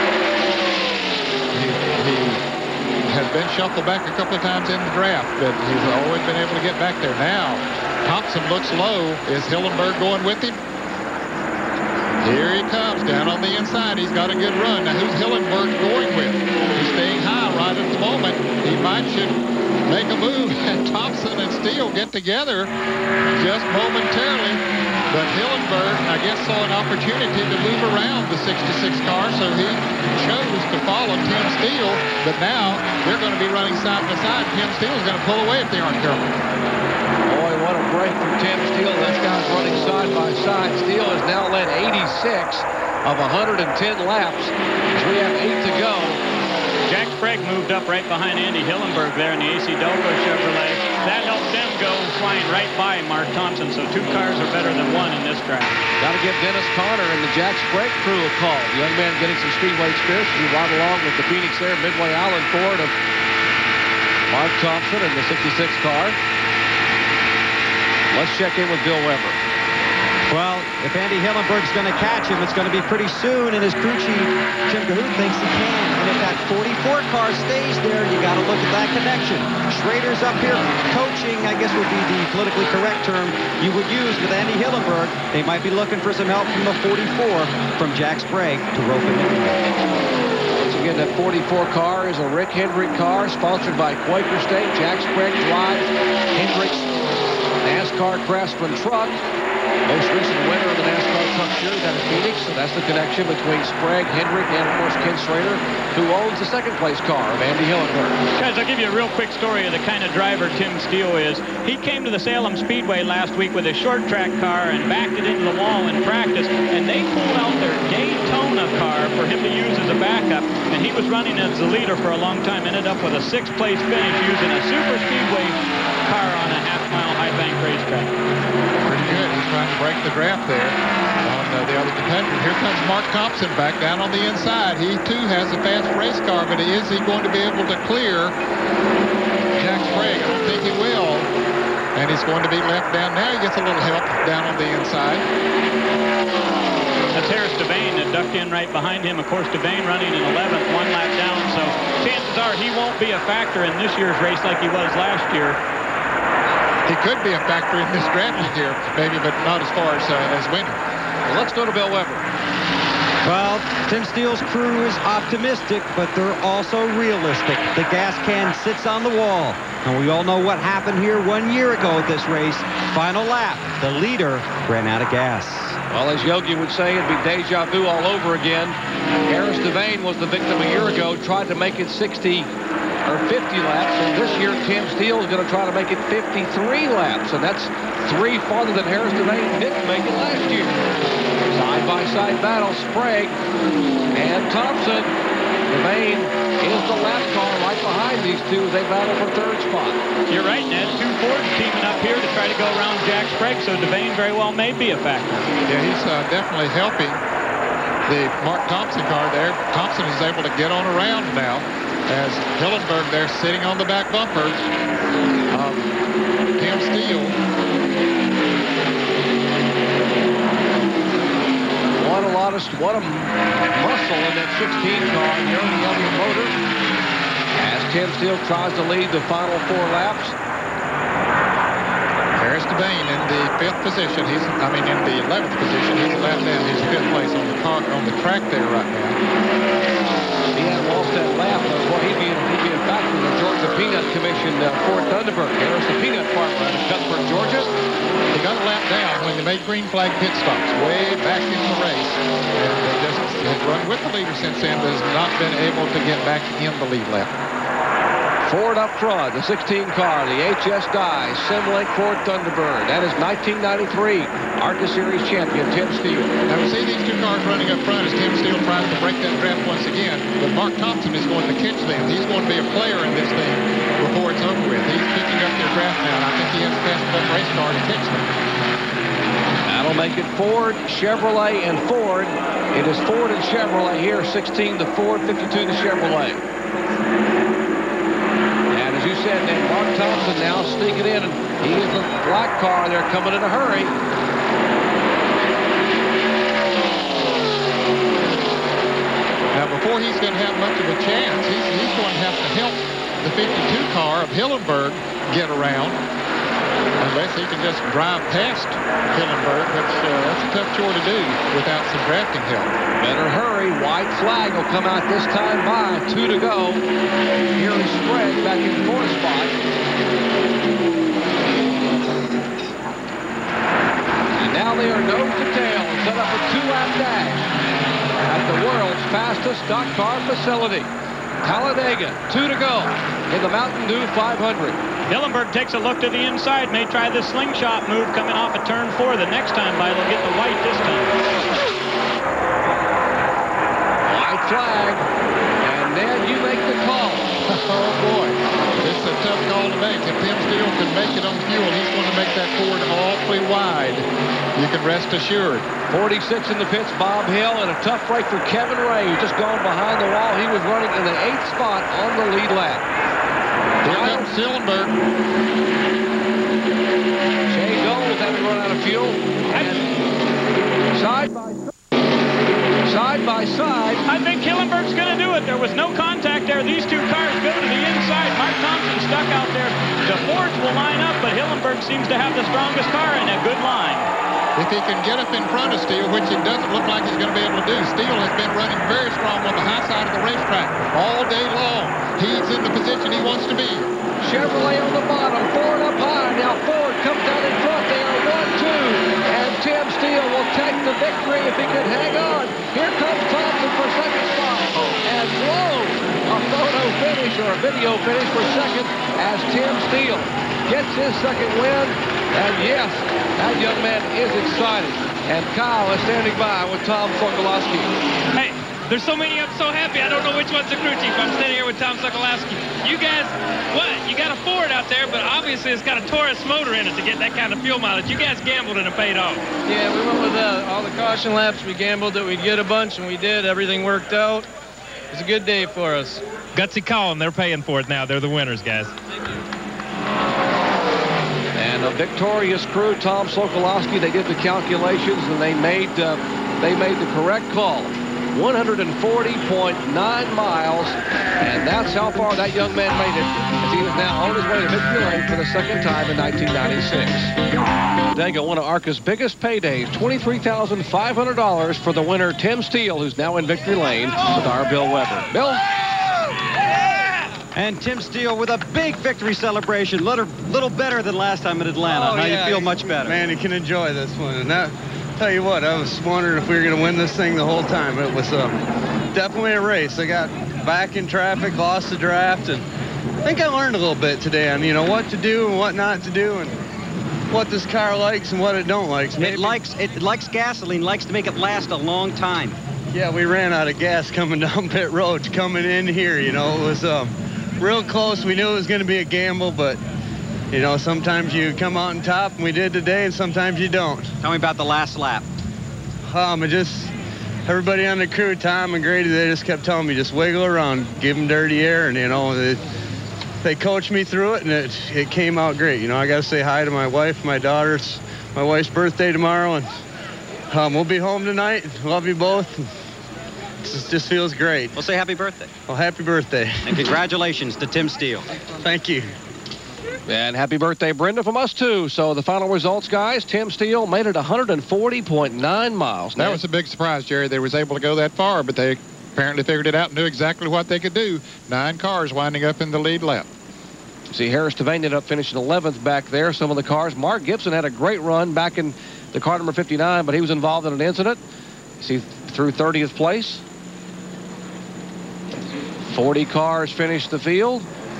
he has been shuffled back a couple of times in the draft, but he's always been able to get back there. Now, Thompson looks low. Is Hillenberg going with him? Here he comes down on the inside. He's got a good run. Now, who's Hillenberg going with? He's staying high right at the moment. He should make a move, and Thompson and Steele get together just momentarily. But Hillenburg, I guess, saw an opportunity to move around the 66 car, so he chose to follow Tim Steele. But now they're going to be running side by side. Tim Steele's going to pull away if they aren't careful. Boy, what a break from Tim Steele. This guy's running side by side. Steele has now led 86 of 110 laps as we have 8 to go. Jack Sprague moved up right behind Andy Hillenburg there in the AC Delco Chevrolet. That helped them go flying right by Mark Thompson, so 2 cars are better than 1 in this track. Got to give Dennis Conner and the Jack Sprague crew a call. The young man getting some speedway experience. He ride along with the Phoenix there, Midway Island Ford of Mark Thompson in the 66 car. Let's check in with Bill Weber. Well, if Andy Hillenburg's going to catch him, it's going to be pretty soon, and his crew chief, Jim Cahoon, thinks he can. And if that 44 car stays there, you got to look at that connection. Schrader's up here coaching, I guess would be the politically correct term you would use with Andy Hillenburg. They might be looking for some help from the 44 from Jack Sprague to rope him in. Once again, that 44 car is a Rick Hendrick car sponsored by Quaker State. Jack Sprague drives Hendrick's NASCAR Craftsman truck. Most recent winner of the NASCAR Truck Series out of Phoenix. So that's the connection between Sprague, Hendrick, and, of course, Ken Schrader, who owns the second-place car of Andy Hillenburg. Guys, I'll give you a real quick story of the kind of driver Tim Steele is. He came to the Salem Speedway last week with a short-track car and backed it into the wall in practice, and they pulled out their Daytona car for him to use as a backup, and he was running as the leader for a long time, ended up with a 6th-place finish using a super speedway car on a half-mile high-bank racetrack. Pretty good. He's trying to break the draft there on the other competitor. Here comes Mark Thompson back down on the inside. He, too, has a fast race car, but is he going to be able to clear Jack Sprague? I don't think he will. And he's going to be left down. Now he gets a little help down on the inside. That's Harris Devane that ducked in right behind him. Of course, Devane running in 11th, 1 lap down, so chances are he won't be a factor in this year's race like he was last year. He could be a factor in this drafting here, maybe, but not as far as winning. Well, let's go to Bill Weber. Well, Tim Steele's crew is optimistic, but they're also realistic. The gas can sits on the wall. And we all know what happened here 1 year ago at this race. Final lap, the leader ran out of gas. Well, as Yogi would say, it'd be deja vu all over again. Harris Devane was the victim a year ago, tried to make it 60 or 50 laps, and this year Tim Steele is going to try to make it 53 laps, and that's 3 farther than Harris Devane didn't make it last year. Side-by-side battle, Sprague and Thompson. Devane is the lap car right behind these two as they battle for 3rd spot. You're right, Ned. 2 Fords teaming up here to try to go around Jack Sprague, so Devane very well may be a factor. Yeah, he's definitely helping the Mark Thompson car there. Thompson is able to get on around now, as Hillenburg there sitting on the back bumper of Tim Steele. What a muscle in that 16 car in the early motor as Tim Steele tries to lead the final 4 laps. Harris Devane in the 5th position. In the 11th position. He's a lap down. He's 5th place on the track there right now. He hadn't lost that lap. Well, he'd be a factor in the Georgia Peanut Commission Fort Thunderbird. Harris, the peanut farmer out of Cuthbert, Georgia. They got a lap down when they made green flag pit stops way back in the race. And they just have run with the leader since then, but has not been able to get back in the lead lap. Ford up front, the 16 car, the HS Dye Simlink Ford Thunderbird. That is 1993 ARCA Series champion Tim Steele. Now we see these 2 cars running up front as Tim Steele tries to break that draft once again. But Mark Thompson is going to catch them. He's going to be a player in this thing before it's over with. He's picking up their draft now, and I think he has a fast enough race car to catch them. That'll make it Ford, Chevrolet, and Ford. It is Ford and Chevrolet here, 16 to Ford, 52 to Chevrolet. And as you said, then Mark Thompson now sneaking in, and he is the black car. They're coming in a hurry. Now, before he's going to have much of a chance, he's going to have to help the 52 car of Hillenburg get around, unless he can just drive past Hillenburg, which that's a tough chore to do without some drafting help. Better hurry. White flag will come out this time by. 2 to go. Here is Sprague back in 4th spot. And Now they are nose to tail, set up a 2-lap dash at the world's fastest stock car facility. Talladega, 2 to go in the Mountain Dew 500. Hillenberg takes a look to the inside, may try this slingshot move coming off of turn 4. The next time by, they'll get the white this time. White flag, and then you make the call. Oh, boy. This is a tough call to make. If Tim Steele can make it on fuel, he's going to make that Ford awfully wide. You can rest assured. 46 in the pits, Bob Hill, and a tough break for Kevin Ray, who's just gone behind the wall. He was running in the 8th spot on the lead lap. Here comes Hillenberg. Shane Gold having run out of fuel. And side by side. I think Hillenberg's going to do it. There was no contact there. These two cars go to the inside. Mark Thompson stuck out there. The Fords will line up, but Hillenberg seems to have the strongest car in a good line. If he can get up in front of Steele, which it doesn't look like he's going to be able to do. Steele has been running very strong on the high side of the racetrack all day long. He's in the position he wants to be. Chevrolet on the bottom, Ford up high. Now Ford comes out in front. They are 1-2. And Tim Steele will take the victory if he can hang on. Here comes Thompson for second spot. And whoa, a photo finish or a video finish for second as Tim Steele gets his second win. And yes, that young man is excited. And Kyle is standing by with Tom Sokolowski. Hey, there's so many. I'm so happy. I don't know which one's the crew chief. I'm standing here with Tom Sokolowski. You guys, what? You got a Ford out there, but obviously it's got a Taurus motor in it to get that kind of fuel mileage. You guys gambled and it paid off. Yeah, we went with all the caution laps. We gambled that we'd get a bunch, and we did. Everything worked out. It was a good day for us. Gutsy Collin, they're paying for it now. They're the winners, guys. And a victorious crew, Tom Sokolowski. They did the calculations and they made the correct call. 140.9 miles, and that's how far that young man made it, as he is now on his way to victory lane for the second time in 1996. Talladega, one of ARCA's biggest paydays, $23,500 for the winner, Tim Steele, who's now in victory lane with our Bill Weber. Bill? And Tim Steele with a big victory celebration, little better than last time in Atlanta. Oh, now yeah. you feel much better. Man, you can enjoy this one. And that, tell you what, I was wondering if we were going to win this thing the whole time. It was definitely a race. I got back in traffic, lost the draft, and I think I learned a little bit today on, what to do and what not to do, and what this car likes and what it don't like. It likes gasoline, likes to make it last a long time. Yeah, we ran out of gas coming down pit road, coming in here. It was real close. We knew it was going to be a gamble, but sometimes you come out on top, and we did today, and sometimes you don't. Tell me about the last lap. Everybody on the crew, Tom and Grady, they just kept telling me, just wiggle around, give them dirty air, and they coached me through it, and it came out great. I got to say hi to my wife, my daughter. It's my wife's birthday tomorrow, and we'll be home tonight. Love you both. It just feels great. We'll say happy birthday. Well, happy birthday. And congratulations to Tim Steele. Thank you. And happy birthday, Brenda, from us, too. So the final results, guys, Tim Steele made it 140.9 miles. That was a big surprise, Jerry. They was able to go that far, but they apparently figured it out and knew exactly what they could do. 9 cars winding up in the lead lap. See, Harris Devane ended up finishing 11th back there. Some of the cars. Mark Gibson had a great run back in the car number 59, but he was involved in an incident. See, through 30th place. 40 cars finished the field.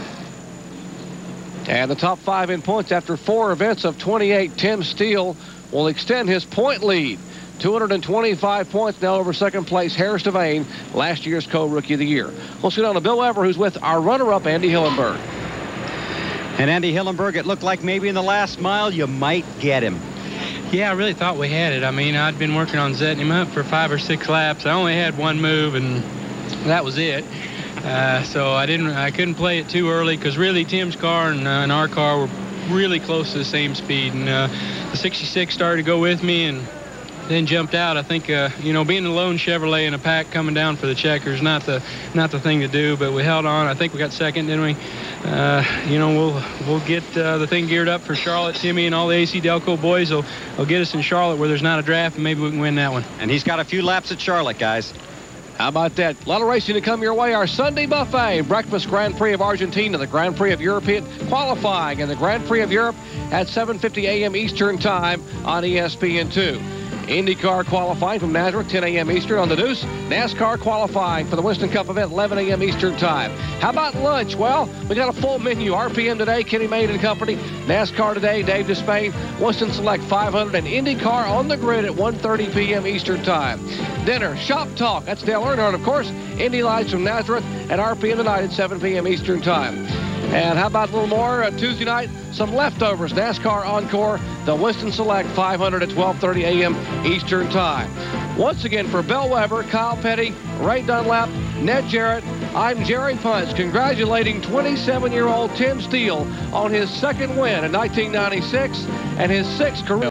And the top 5 in points after 4 events of 28. Tim Steele will extend his point lead. 225 points now over second place Harris Devane, last year's co-rookie of the year. We'll sit on to Bill Weber, who's with our runner-up, Andy Hillenberg. And Andy Hillenberg, it looked like maybe in the last mile you might get him. Yeah, I really thought we had it. I mean, I'd been working on setting him up for 5 or 6 laps. I only had one move, and that was it. So I couldn't play it too early, because really Tim's car and our car were really close to the same speed. And the 66 started to go with me and then jumped out. I think, being a lone Chevrolet in a pack coming down for the checkers, not the thing to do, but we held on. I think we got second, didn't we? We'll get the thing geared up for Charlotte. Timmy and all the AC Delco boys will get us in Charlotte where there's not a draft, and maybe we can win that one. And he's got a few laps at Charlotte, guys. How about that? A lot of racing to come your way. Our Sunday buffet, breakfast Grand Prix of Argentina, the Grand Prix of European qualifying, and the Grand Prix of Europe at 7:50 a.m. Eastern Time on ESPN2. IndyCar qualifying from Nazareth, 10 a.m. Eastern on the Deuce. NASCAR qualifying for the Winston Cup event, 11 a.m. Eastern Time. How about lunch? Well, we got a full menu. RPM today, Kenny Mayne and Company. NASCAR today, Dave Despain. Winston Select 500 and IndyCar on the grid at 1:30 p.m. Eastern Time. Dinner, Shop Talk. That's Dale Earnhardt, of course. Indy Lights from Nazareth at RPM tonight at 7 p.m. Eastern Time. And how about a little more Tuesday night? Some leftovers. NASCAR Encore, the Winston Select 500 at 12:30 a.m. Eastern Time. Once again, for Bill Weber, Kyle Petty, Ray Dunlap, Ned Jarrett, I'm Jerry Punch, congratulating 27-year-old Tim Steele on his second win in 1996 and his 6th career.